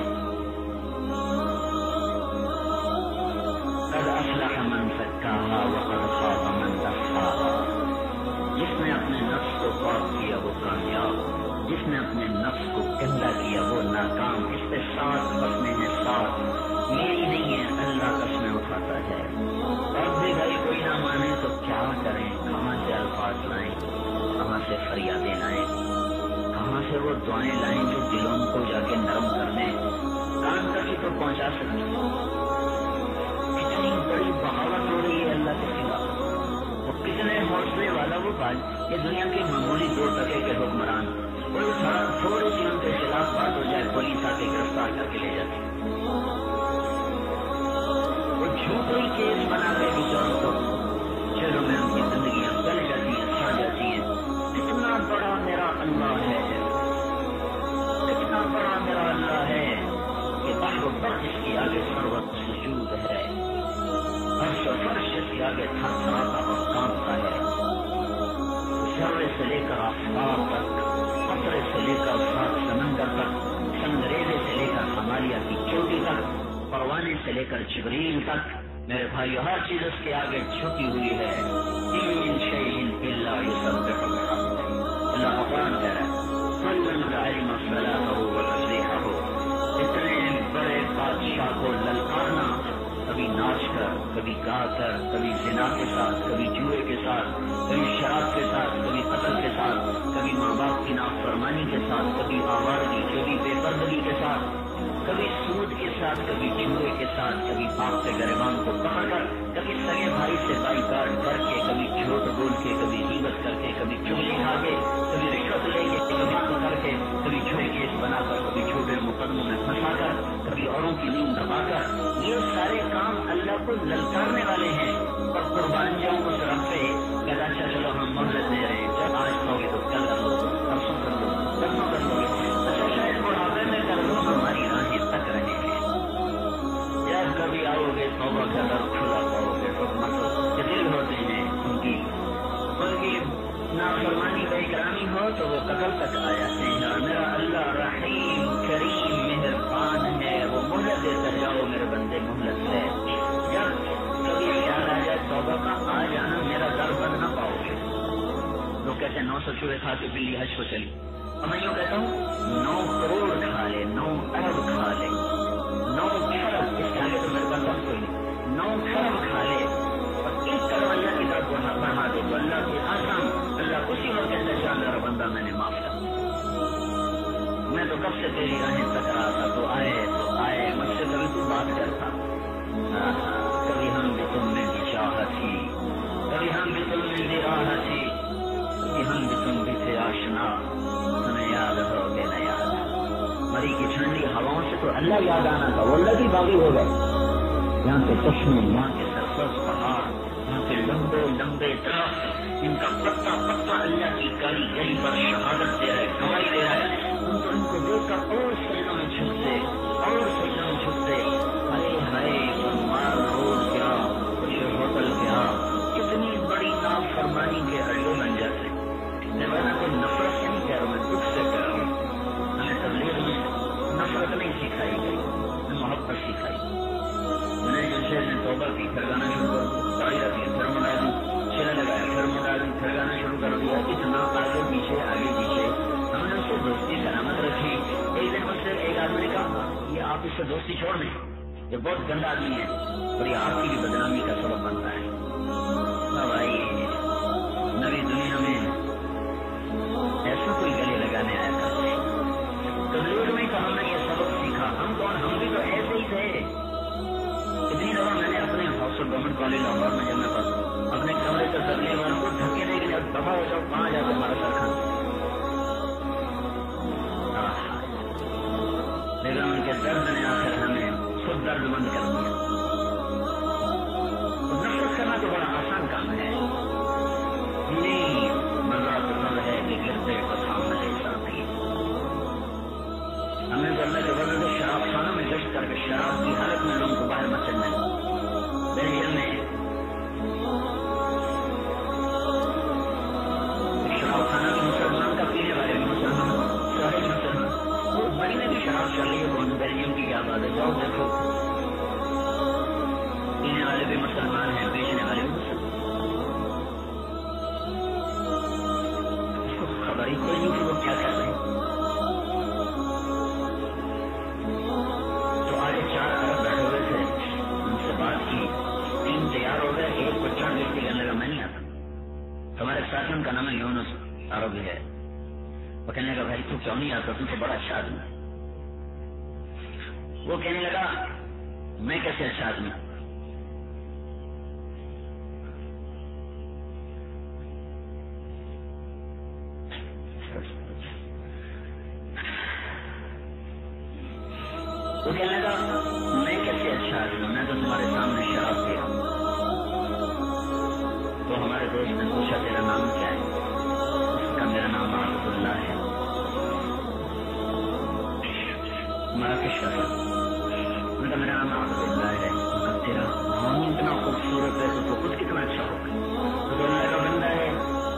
قد افلح من زکاہا وقد خاب من دساہا. جس نے اپنے نفس کو پاک کیا وہ کامیاب، جس نے اپنے نفس کو گندا کیا وہ ناکام. اس کے ساتھ بسنے میں ساتھ میری نہیں ہے، اللہ قسمیں اٹھاتا ہے. اب بھی بھائی کوئی نہ مانے تو کیا کریں، کہاں سے الفاظ لائیں، کہاں سے فریادیں لائیں، کہاں سے وہ دعائیں لائیں جو دلوں کو جا کے نرم کر دیں، کان تک ہی تو پہنچا سکتے. کتنی بڑی بغاوت ہو رہی ہے اللہ کے سوا. وہ کتنے حوصلے والا وہ بات یہ دنیا کے معمولی دو ٹکے کے حکمران، کوئی تھوڑی سی ان کے خلاف بات ہو جائے پولیس آ کے گرفتار کر کے لے جاتی. وہ جھوٹے کیس بنا کے بیچاروں کو چلو میں ان کی زندگیاں گل جاتی ہیں، سڑ جاتی ہیں. کتنا بڑا میرا اللہ ہے، کتنا بڑا میرا اللہ ہے کہ بحر و بر اس کی آگے سروت سجود ہے، عرش و فرش اس کی آگے تھر تھراتا اور کانپتا ہے. ذرے سے لے کر آفتاب تک، قطرے سے لے کر سات سمندر تک، سنگریزے سے لے کر ہمالیہ کی چوٹی تک، پروانے سے لے کر جبریل تک، میرے بھائیو ہر چیز اس کے آگے جھکی ہوئی ہے. ان شیء الا یسبح بحمدہ. اللہ قرآن کہہ رہا ہے کل علم صلاته وتسبیحه. اتنے بڑے بادشاہ کو للکارنا، کبھی ناچ کر، کبھی گا کر، کبھی زنا کے ساتھ، کبھی جوئے کے ساتھ، کبھی شراب کے ساتھ، کبھی قتل کے ساتھ، کبھی ماں باپ کی نافرمانی کے ساتھ، کبھی آوارگی، کبھی بے پردگی کے ساتھ، کبھی سود کے ساتھ، کبھی جوئے کے ساتھ، کبھی باپ کے گریبان کو پکڑ کر، کبھی سگے بھائی سے بائی کاٹ کر کے، کبھی جھوٹ بول کے، کبھی غیبت کر کے، کبھی چغلی کھا کے، کبھی رشوت لے کے، کبھی بات کر کے، کبھی جھوٹے کیس بنا کر، کبھی جھوٹے مقدموں میں پھنسا کر، کبھی اوروں کی نیند دبا کر. یہ سارے کام اللہ کو للکارنے والے ہیں. اور قربان جاؤں اس رب پہ کہ اچھا چلو ہم مہلت دے رہے ہیں، جب آج کھاؤ گے تو کل کر لو، پرسوں کر لو، پرسوں کر لو گے، اچھا شاید بڑھاپے میں کر لو، ہماری راہیں تک رہے ہیں. جب کبھی آؤ گے توبہ کا در کھلا پاؤ گے تو مطلب دل ہوتے ہیں ان کی ان کی نافرمانی بے اکرامی ہو تو وہ قتل تک آ جاتے ہیں. اور میرا اللہ رحیم کریم مہربان ہے، وہ مہلت دیتا جاؤ میرے بندے مہلت ہے. جب کبھی یاد آ جائے توبہ کا آ جانا میرا در بند نہ پاؤ گے. لوگ کہتے ہیں نو سو چوہے کھا کے بلی حج کو چلی، اور میں یوں کہتا ہوں نو کروڑ کھا لے، نو ارب کھا لے، نو کھرب، اس کے آگے تو میرے پاس بس کوئی نہیں، نو کھرب کھا لے اور ایک کروڑ اللہ کی طرف بڑھا دے تو اللہ کی آسان اللہ اسی وقت کہتا ہے شاہ میرا بندہ میں نے معاف کر. میں تو کب سے تیری راہیں تک رہا تھا، تو آئے تو آئے مجھ سے کبھی تو بات کرتا. کبھی ہم بھی تم میں بھی چاہت تھی، کبھی ہم بھی تم میں بھی راہ تھی، کبھی ہم بھی تم بھی تھے آشنا، تمہیں یاد ہو کہ نہ یاد. مری کی ٹھنڈی ہواؤں سے تو اللہ یاد آنا تھا، وہ اللہ کی باغی ہو گئے. یہاں کے چشمے، یہاں کے سرسبز پہاڑ، یہاں کے لمبے لمبے درخت، ان کا پتا پتا اللہ کی کاری گری پر شہادت دے رہا ہے، گواہی دے رہا ہے. ان کو ان کو دیکھ کر اور سجدوں میں جھکتے، اور سجدوں میں جھکتے. ہائے ہائے مار روڈ کیا، کچھ ہوٹل کیا، کتنی بڑی نافرمانی کے اڈے بن جاتے. میں کوئی نفرت سے نہیں کہہ رہا ہوں، میں دکھ سے کہہ رہا ہوں. ہمیں تبلیغ میں پھر گانا شروع کر دیا، داڑھی رکھی پھر منڈا دی، چلا لگایا پھر منڈا دی، پھر گانا شروع کر دیا، اتنا آگے پیچھے آگے پیچھے۔ ہم نے اس سے دوستی سلامت رکھی۔ ایک دن مجھ سے ایک آدمی نے کہا یہ آپ اس سے دوستی چھوڑ دیں، یہ بہت گندا آدمی ہے اور یہ آپ کی بھی بدنامی کا سبب بنتا ہے۔ بھائی نئی دنیا میں ایسا کوئی گلے لگانے آیا تھا، تبلیغ میں تو ہم نے یہ سبق سیکھا۔ ہم کون؟ ہم بھی تو ایسے ہی تھے۔ اتنی دفعہ میں نے اپنے house of government college Lahore میں جب میں پڑھا اپنے کمرے سے تبلیغ والوں کو دھکے دے کے جب دفاع ہو جاؤ کہاں جاتے ہمارا سر کھانا، لیکن ان کے درد نے آخر ہمیں خود درد مند کر دیا۔ نفرت کرنا تو بڑا آسان کام ہے، نہیں مزہ پسند ہے کہ گرتے کو سامنے ساتھی۔ ہمیں تو اللہ کے وجہ سے شراب خانوں میں گشت کر کے شراب کی حالت میں لوگوں کو باہر مسجد میں بیلجیم میں شراب خانہ بھی مسلمان کا پینے والے بھی مسلمان سارے مسلمان، وہ بڑی میں بھی شراب چل رہی ہے کون بیلجیم کی کیا بات ہے، جاؤ دیکھو پینے والے بھی مسلمان ہیں بیچنے والے بھی مسلمان، اس کو خبر ہی کوئی نہیں کہ وہ کیا کر رہے ہیں۔ تو آگے چار عرب بیٹھے ہوئے تھے، ان سے بات کی، تین تیار ہو گئے، ایک کو چڑھ دیکھ کے کہنے لگا میں نہیں آتا، ہمارے ساتھیوں کا نام ہے یونس عربی ہے، وہ کہنے لگا بھائی تو کیوں نہیں آتا، تم سے بڑا اچھا آدمی ہے۔ وہ کہنے لگا میں کیسے اچھا آدمی ہوں، وہ کہنے لگا میں کیسے اچھا آدمی ہوں، میں تو تمہارے سامنے شراب پیا ہوں۔ تو ہمارے دوست نے پوچھا تیرا نام کیا ہے؟ اس کا میرا نام عبد اللہ ہے، مراکش کا تھا۔ ان کا میرا نام عبد اللہ ہے، تیرا نام اتنا خوبصورت ہے تو خود کتنا اچھا ہوگا۔ تو دونوں کا بندہ ہے،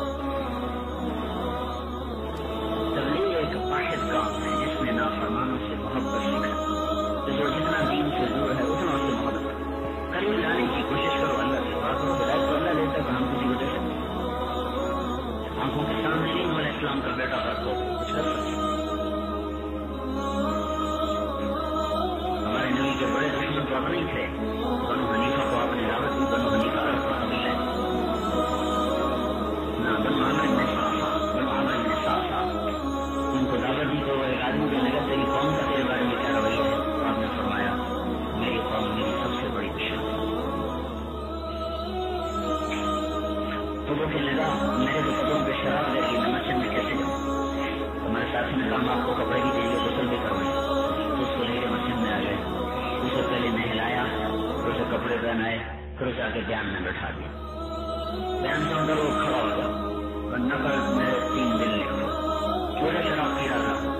تبلیغ ایک واحد کام ہے جس میں نافرمانوں سے محبت سکھا، جو جتنا دین سے دور ہے اتنا اس سے محبت کرو، قریب لانے کی کوشش کرو، اللہ سے بات کرو، ہدایت تو اللہ لیتا ہے، ہم کسی وجہ سے آنکھوں کے سامنے نہیں علیہ السلام کا بیٹا تھا تو کچھ کر سکتے۔ ہمارے نبی کے بڑے دشمن تو اپنے ہی تھے، بنو حنیفہ کو آپ نے دعوت دی، بنو حنیفہ عرب کا قبیلہ ہے، نہ بنو عامر نے صافا، بنو عامر نے صافا، ان کو دعوت دی تو ایک آدمی کہنے لگا تیری قوم کا تیرے بارے میں کیا رویہ ہے؟ آپ نے فرمایا میری قوم میری سب سے بڑی دشمن ہے۔ تو وہ کہنے لگا میرے تو قدم پہ شراب لے گی، میں مسجد میں کیسے جاؤں؟ ہمارے ساتھی نے کہا آپ کو کپڑے بھی دیں گے، غسل بھی کروائیں، تو اس کو لے کے مسجد میں آ گئے، اسے پہلے نہلایا، پھر اسے کپڑے پہنائے، پھر اسے آ کے بیان میں بیٹھا دیا۔ بیان کے اندر وہ کھڑا ہو گیا، نقل میرے تین دن لکھو، پورے شراب پی رہا تھا،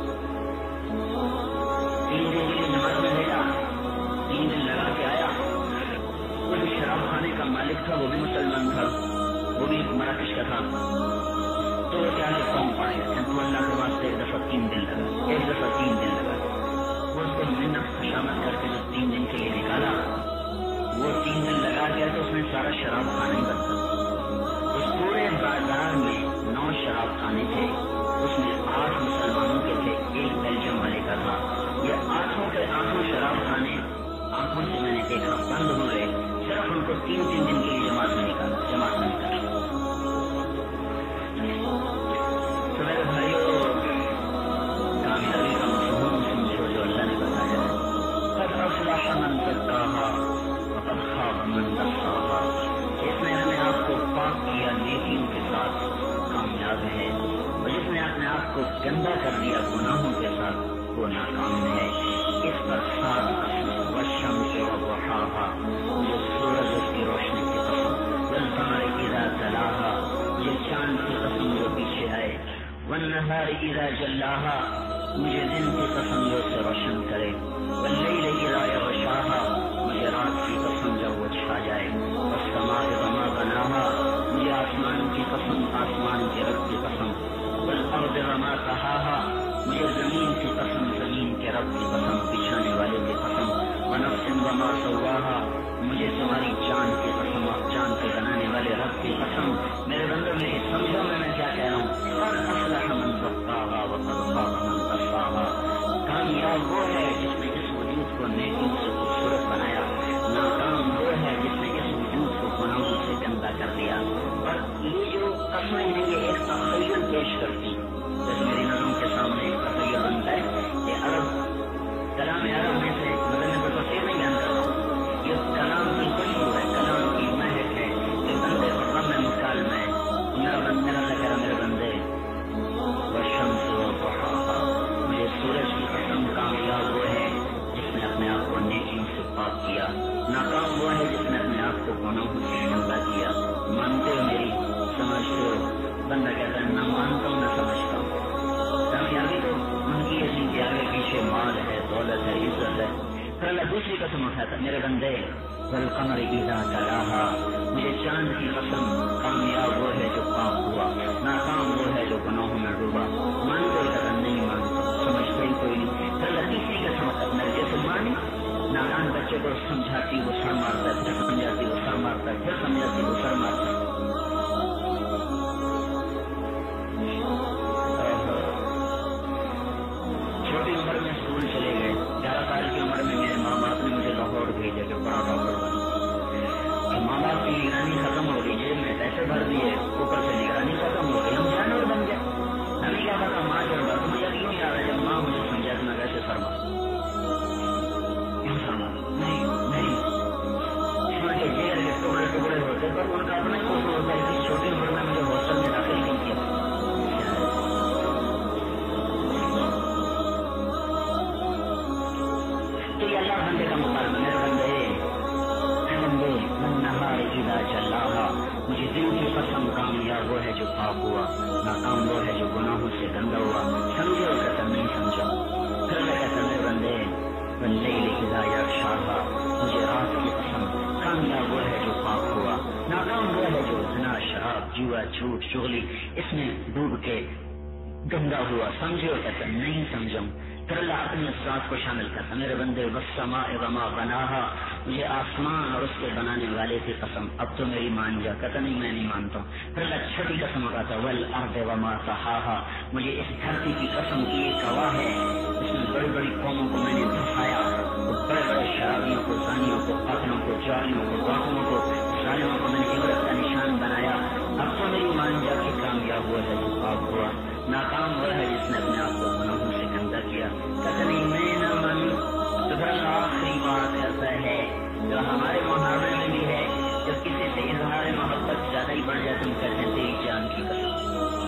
تین دن کی نماز میں بھیجا، تین دن لگا کے آیا، وہ جو شراب خانے کا مالک تھا وہ بھی مسلمان تھا، وہ بھی مراکش کا تھا، تو وہ کیا ہے قوم پڑے گا، تو اللہ کے واسطے ایک دفعہ تین دن لگا، ایک دفعہ تین دن لگا، وہ اس کو منت خوشامد کر کے جو تین دن کے لیے نکالا، وہ تین دن لگا گیا تو اس میں سارا شراب خانہ ہی بنتا، اس پورے بازار میں نو شراب خانے تھے، اس میں آٹھ مسلمانوں کے تھے، ایک بیلجیم والے کا تھا، یہ آٹھوں کے آٹھوں شراب خانے آنکھوں سے میں نے دیکھا بند ہو گئے، صرف ان کو تین تین دن کے لیے جماعت میں نکالا، جماعت میں نکالا۔ تو میرے بھائیوں کامیابی کا مفہوم سمجھو جو اللہ نے بتایا ہے، قد افلح من زکاہا وقد خاب من دساہا، جس نے اپنے آپ کو پاک کیا نیکیوں کے ساتھ کامیاب ہے، اور جس نے اپنے آپ کو گندا کر دیا گناہوں کے ساتھ وہ ناکام ہے۔ اس پر سات قسم، والشمس وضحاہا، یہ سورج اس کی روشنی کی قسم، والقمر اذا تلاہا، یہ چاند کی قسم جو پیچھے آئے، والنہار اذا جلاہا، مجھے دن کی قسم جو اسے روشن کرے، واللیل اذا یغشاہا، مجھے رات کی قسم جب وہ چھا جائے، والسماء وما بناہا، مجھے آسمان کی قسم، آسمان کے رب کی قسم، والارض وما طحاہا، مجھے زمین کی قسم، زمین کے رب کی قسم، بچھانے والے کی قسم، ونفس وما سواہا، مجھے تمہاری جان قسمیں ہیں یہ ایک تخیل پیش کرتی. جیسے میری نظروں کے سامنے ایک تخیل بنتا ہے کہ عرب کلام عرب میں سے مطلب میں تو تفسیر نہیں بیان کر رہا ہوں. یہ کلام کی خوشبو ہے, کلام کی مہک ہے کہ بندے پر غم مسکال میں میرا بند میرا لگا میرے بندے والشمس وضحاها. مجھے سورج کی قسم کامیاب وہ ہے جس نے اپنے آپ کو نیکیوں سے پاک کیا, ناکام وہ ہے جس نے اپنے آپ کو گناہوں سے گندا کیا. مانتے ہو میری, سمجھتے ہو؟ بندہ کہتا ہے نہ مانتا ہوں نہ سمجھتا ہوں. کامیابی تو ان کی اسی کے آگے پیچھے مال ہے, دولت ہے, عزت ہے. پھر اللہ دوسری قسم اٹھاتا میرے بندے والقمر اذا تلاها. مجھے چاند کی قسم کامیاب وہ ہے جو پاک ہوا, ناکام وہ ہے جو گناہوں میں ڈوبا. مانتے ہو نہیں مانتا, سمجھتے ہی کوئی نہیں. پھر اللہ تیسری قسم اٹھاتا جیسے مانی نادان بچے کو سمجھاتی وہ سر مارتا ہے, پھر سمجھاتی وہ سر مارتا ہے, پھر سمجھاتی وہ سر مارتا ہے. چھوٹی عمر میں اسکول چلے گئے, گیارہ سال کی عمر میں میرے ماں باپ نے مجھے لاہور بھیجا کہ بڑا ڈاکٹر بنا. ماں باپ کی نگرانی ختم ہو گئی, جیب میں پیسے بھر دیے, اوپر سے نگرانی ختم ہو گئی, ہم جانور بن گئے. ہمیں کیا پتا ماں چل رہا, تو مجھے کیوں یاد ہے جب ماں مجھے سمجھا تو میں ویسے فرما نہیں نہیں کے جیل کے ٹکڑے ٹکڑے ہوتے, پر ان کا اپنا ہی قصور ہوتا ہے. اس چھوٹی عمر میں مجھے ہاسٹل میں داخل نہیں کیا. تو یہ اللہ بندے کا مطالبہ میرے بندے بندے من نہار اذا جلاها. مجھے دل کی قسم کامیاب وہ ہے جو پاک ہوا, ناکام وہ ہے جو گناہوں سے گندا ہوا. سمجھے اور کہتا نہیں سمجھا. پھر میں کہتا میرے بندے واللیل اذا یغشاها. مجھے رات کی قسم کامیاب وہ ہے جو پاک ہوا, ناکام وہ ہے جو زنا, شراب, جوا, جھوٹ, چغلی اس میں ڈوب کے گندا ہوا. سمجھے اور کہتا نہیں سمجھوں. پھر اللہ اپنی ذات کو شامل کرتا میرے بندے والسماء وما بناها. مجھے آسمان اور اس کے بنانے والے کی قسم, اب تو میری مان جا. کہتا نہیں میں نہیں مانتا ہوں. پھر اللہ چھٹی قسم اٹھاتا والارض وما طحاها. مجھے اس دھرتی کی قسم کی ایک گواہ ہے, اس میں بڑی بڑی قوموں کو میں نے دھسایا, بڑے بڑے شرابیوں کو, زانیوں کو, قاتلوں کو, جاریوں کو, ڈاکوؤں کو, ظالموں کو میں نے عبرت کا نشان بنایا. اب تو میری مان جا کے کامیاب ہوا ہے جو پاک ہوا, ناکام ہوا ہے جس نے اپنے آپ کو گناہوں سے گندا کیا. کہتا نہیں میں نہ مانوں. تو پھر آخری بات کرتا ہے جو ہمارے محاورے میں بھی ہے, جب کسی سے اظہار محبت زیادہ ہی بڑھ جائے تم کہتے ہیں تیری جان کی قسم,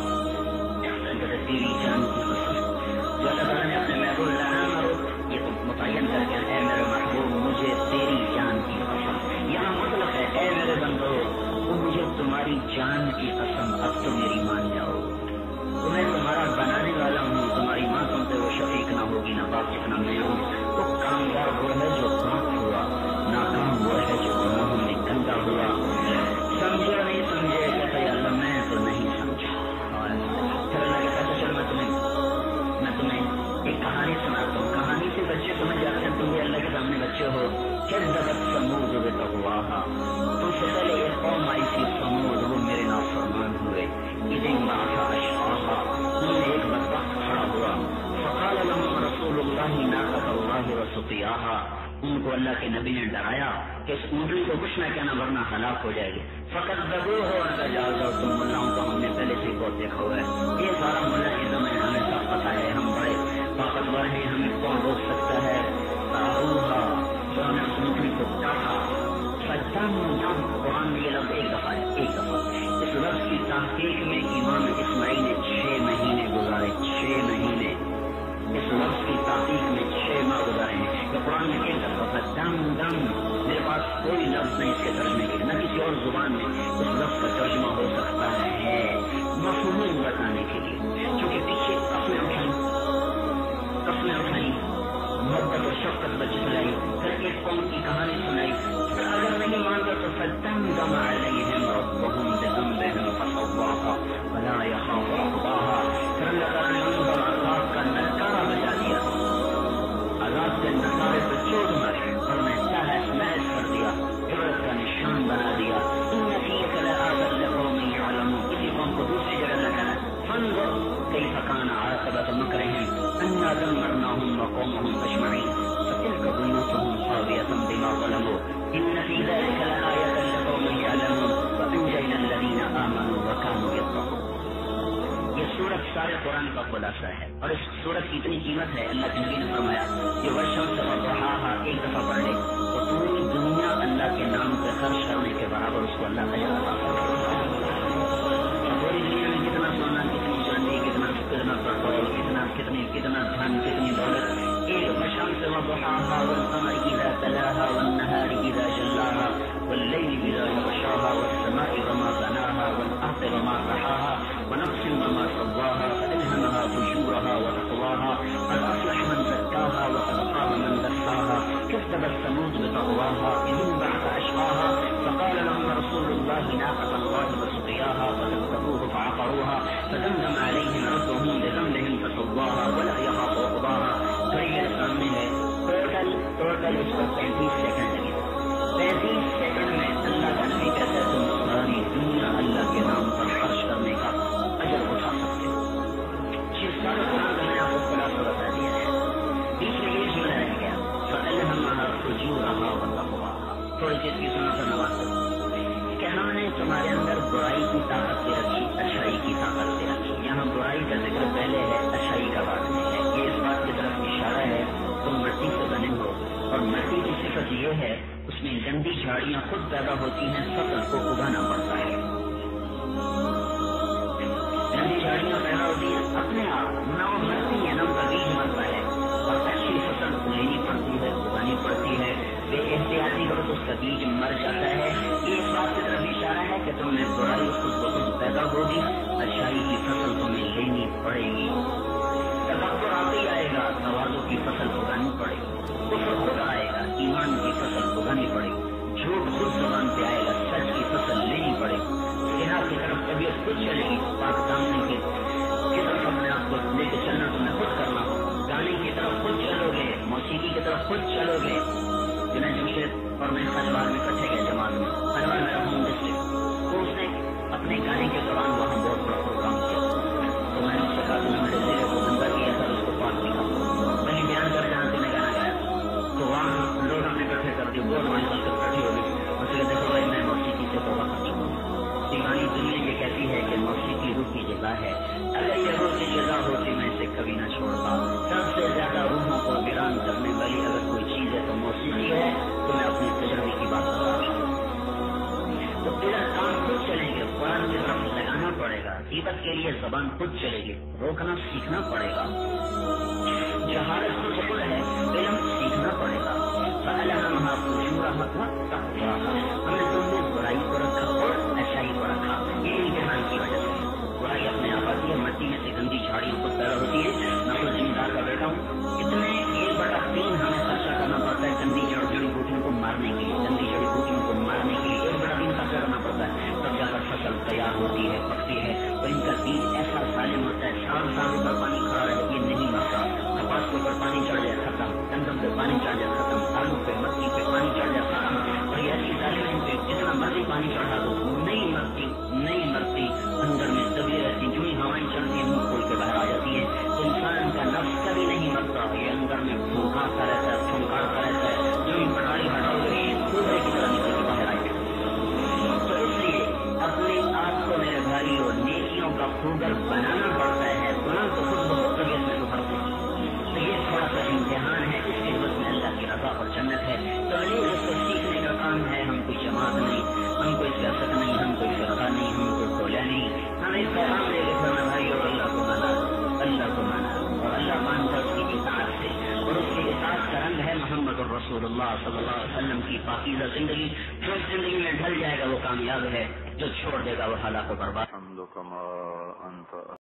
تیری جان کی قسم. جو اللہ تعالیٰ نے اپنے محبوب اللہ یہ تو متعین کر کے اے میرے محبوب مجھے تیری جان کی قسم. یہاں مطلب ہے اے میرے بندو وہ مجھے تمہاری جان کی قسم, اب تو میری مان جاؤ. تو میں تمہارا بنانے والا ہوں, تمہاری ماں تم پہ وہ شفیق نہ ہوگی نہ باپ جتنا میں ہوں. تو کامیاب وہ ہے جو پاک ہوا, ناکام وہ ہے جو گناہوں میں گندا ہوا. سمجھے نہیں سمجھے کہتے اللہ میں تو نہیں سمجھا. پھر اللہ کہتا چل میں تمہیں میں تمہیں ایک کہانی سناتا ہوں. کہانی سے بچے سمجھ جاتے ہیں تم بھی اللہ کے سامنے بچے ہو. کذبت ثمود بطغواها. تم سے پہلے ایک قوم آئی تھی ثمود, وہ میرے نافرمان ہوئے. اذ انبعث اشقاها. انہوں نے ایک بدبخت کھڑا ہوا. فقال لهم رسول الله ناقة الله وسقياها. ان کو اللہ کے نبی نے ڈرایا کہ اس اونٹنی کو کچھ نہ کہنا ورنہ ہلاک ہو جائے گی. فکذبوه اور کہا جاؤ جاؤ تم ملاؤں کو ہم نے پہلے سے بہت دیکھا ہوا ہے. یہ سارا ملا ازم ہے, ہمیں سب پتا ہے, ہم بڑے طاقتور ہیں, ہمیں کون روک سکتا ہے. تو ہم نے اس اونٹنی کو کاٹا. فدم دم. قرآن میں یہ لفظ ایک دفعہ ہے, ایک دفعہ. اس لفظ کی تحقیق میں امام اسماعیل نے چھ مہینے گزارے. چھ مہینے اس لفظ کی تحقیق میں چھ ماہ گزارے ہیں. تو قرآن میں ایک دفعہ دم دم. میرے پاس کوئی لفظ نہیں اس کے ترجمے کے, نہ کسی اور زبان میں اس لفظ کا ترجمہ ہو سکتا ہے مفہوم بتانے کے لیے. چونکہ پیچھے قسمیں اٹھائیں قسمیں اٹھائیں محبت اور شفقت بچ سلائی, پھر ایک قوم کی کہانی سنائی. پھر اگر نہیں مانتا تو فدم دم علیہم ربهم بذنبهم فسواها ولا يخاف عقباها. پھر اللہ تعالیٰ نے ان پر عذاب کا ننکارا بجا دیا, عذاب کے نظارے پر چوٹ مارے اور میں تحس محس کر دیا, عبرت کا نشان بنا دیا. ان فیک لآیۃ لقوم یعلمون. کسی قوم کو دوسری جگہ لگانا. فانظر کیف کان عاقبۃ مکرہم انا دمرناہم وقومهم اجمعین فتلک بیوتهم خاویۃ بما ظلموا ان فی ذلک لآیۃ لقوم یعلمون وانجینا الذین آمنوا وکانوا یتقون. سارے قرآن کا خلاصہ ہے، اور اس سورت کی اتنی قیمت ہے، اللہ کے نبی نے فرمایا کہ والشمس وضحاها ایک دفعہ پڑھ لے تو پوری دنیا اللہ کے نام پہ خرچ کرنے کے برابر اس کو اللہ کا عطا فرمائے۔ پوری دنیا میں کتنا سونا، کتنی چاندی، کتنا کتنا پیٹرول، کتنا کتنی کتنا دھن، کتنی دولت، ایک والشمس وضحاها والقمر اذا تلاها والنهار اذا جلاها والليل اذا يغشاها والسماء وما بناها والارض وما طحاها ونفس وما سواها فالهمها فجورها وتقواها قد افلح من زكاها وقد خاب من دساها كذبت ثمود بطغواها اذ انبعث اشقاها فقال لهم رسول الله ناقة الله وسقياها فكذبوه فعقروها فدمدم عليهم ربهم بذنبهم فسواها ولا يخاف عقباها۔ میرے سامنے ہے ٹوٹل ٹوٹل اس کو پینتیس سیکنڈ لگے، پینتیس سیکنڈ میں اللہ کا نبی کہتا ہے تم ساری دنیا اللہ کے نام پر خرچ کرنے کا اجر اٹھا سکتے ہو۔ جس سارے قرآن کا میں نے آپ کو خلاصہ بتا دیا ہے، بیچ میں یہ جملہ رہ گیا فَأَلْهَمَهَا فُجُورَهَا وَتَقْوَاهَا۔ تھوڑی چیز کی سنو سر نواز کہ ہم نے تمہارے اندر برائی کی طاقت دے رکھی، اچھائی کی طاقت دے رکھی۔ یہاں برائی کا ذکر پہلے ہے، اچھائی کا بعد میں ہے۔ یہ اس بات کی طرف اشارہ ہے تم مٹی سے بنے ہو، اور مٹی کی صفت یہ ہے اس میں گندی جھاڑیاں خود پیدا ہوتی ہیں، فصل کو اگانا پڑتا ہے۔ گندی جھاڑیاں پیدا ہوتی ہیں اپنے آپ، نہ وہ مرتی ہے نہ ان کا بیج مرتا ہے، اور اچھی فصل لینی پڑتی ہے، اگانی پڑتی ہے۔ بے احتیاطی کرو تو اس کا بیج مر جاتا ہے۔ یہ اس بات کی طرف اشارہ ہے کہ تم نے برائی خود بخود پیدا ہوگی، اچھائی کی فصل تمہیں لینی پڑے گی۔ تکبر آتے ہی آئے گا، توازو کی فصل اگانی پڑے گی، کفر خود آئے گا، ایمان کی فصل اگانی پڑے گی، جھوٹ خود زبان پہ آئے گا، سچ کی فصل لینی پڑے گی، زنا کی طرف طبیعت خود چلے گی، پاک دامن کی طرف اپنے آپ کو لے کے چلنا تمہیں خود کرنا ہو، گانے کی طرف خود چلو گے، موسیقی کی طرف خود چلو گے۔ جنہیں جمشید اور میں خجوار میں کٹھے گئے جماعت میں، خجوار میرا ہوم ڈسٹرکٹ، تو اس نے اپنے گانے کے دوران وہاں بہت بڑا پروگرام کیا، تو میں نے اس سے کہا کہ میرے دل کو گندا کیا تھا، اس کو پاک دیا، وہیں بیان کر جہاں سے میں گانا گایا، تو وہاں لوگ ہم نے اکٹھے کر دی، بہت بڑی سب اکٹھی ہو گئی، اس کے دیکھو بھائی میں موسیقی سے توبہ کر چکا ہوں۔ دیوانی دنیا یہ کہتی ہے کہ موسیقی روح کی جزا ہے، اگر یہ روح کی جزا ہوتی میں اسے کبھی نہ چھوڑتا۔ سب سے زیادہ روحوں کو ویران کرنے والی اگر کوئی چیز ہے تو موسیقی ہے، تو میں اپنے تجربے کی بات بتا رہا ہوں۔ تو تیرا کام خود چلیں گے، قرآن کی طرف لگانا پڑے گا، غیبت کے لیے زبان خود چلے گی، روکنا سیکھنا پڑے گا، جہالت خود خود ہے، علم سیکھنا پڑے گا۔ فَأَلْهَمَهَا فُجُورَهَا وَتَقْوَاهَا، ہم نے تم نے برائی کو رکھا اور اچھائی کو رکھا، یہ امتحان کی وجہ سے۔ برائی اپنے آپ آتی ہے، مٹی میں سے گندی جھاڑیاں خود پیدا ہوتی ہے۔ میں خود زمیندار کا بیٹا ہوں، اتنے ایک بڑا تین ہمیں خرچہ کرنا پڑتا ہے گندی جڑی بوٹیوں کو مارنے کے لیے، گندی جڑی بوٹیوں کو مارنے کے لیے ایک بڑا دن خرچہ کرنا پڑتا ہے، تب جا کر فصل تیار ہوتی ہے، پکتی ہے، اور ان کا بیج ایسا سالم ہوتا ہے، سال سال اوپر پانی کھڑا رہے، یہ نہیں مرتا۔ کپاس کے اوپر پانی چڑھ جائے ختم، گندم پہ پانی چڑھ جائے ختم، آلو پہ مکئی پہ پانی چڑھ جائے ختم، اور یہ ایسی ظالم پہ جتنا مرضی پانی چڑھا دو نہیں مرتی، نہیں مرتی، اندر میں دبی رہتی، جو ہی ہوائیں چلتی ہیں منہ کھول کے باہر آ جاتی ہے۔ انسان کا نفس کبھی نہیں مرتا، یہ اندر میں پھونکاتا رہتا ہے، پھونکاتا رہتا ہے، جو ہی پٹائی ہٹاؤ گے پورے کی طرح نکل کے باہر آئے گا۔ تو اس لیے اپنے آپ کو میرے بھائی اور نیکیوں کا خوگر بنانا پڑتا ہے، گناہ تو خود بہت طبیعت میں ابھرتے ہیں۔ تو یہ تھوڑا سا امتحان ہے، اس کے بعد میں اللہ کی رضا اور جنت ہے۔ تو اس کو سیکھنے کا کام ہے، ہم کوئی جماعت نہیں، ہم کوئی سیاست نہیں، ہم کوئی فرقہ نہیں، ہم کوئی کھولا نہیں، ہم اس پیغام لے کے پھرنا بھائی اور اللہ کو مانا، اللہ کو مانا، اور اللہ مانتا اس کی اطاعت سے، اور اس کی اطاعت کا رنگ ہے محمد الرسول اللہ صلی اللہ علیہ وسلم کی پاکیزہ زندگی۔ جو زندگی میں ڈھل جائے گا وہ کامیاب ہے، جو چھوڑ دے گا وہ ہلاک و برباد۔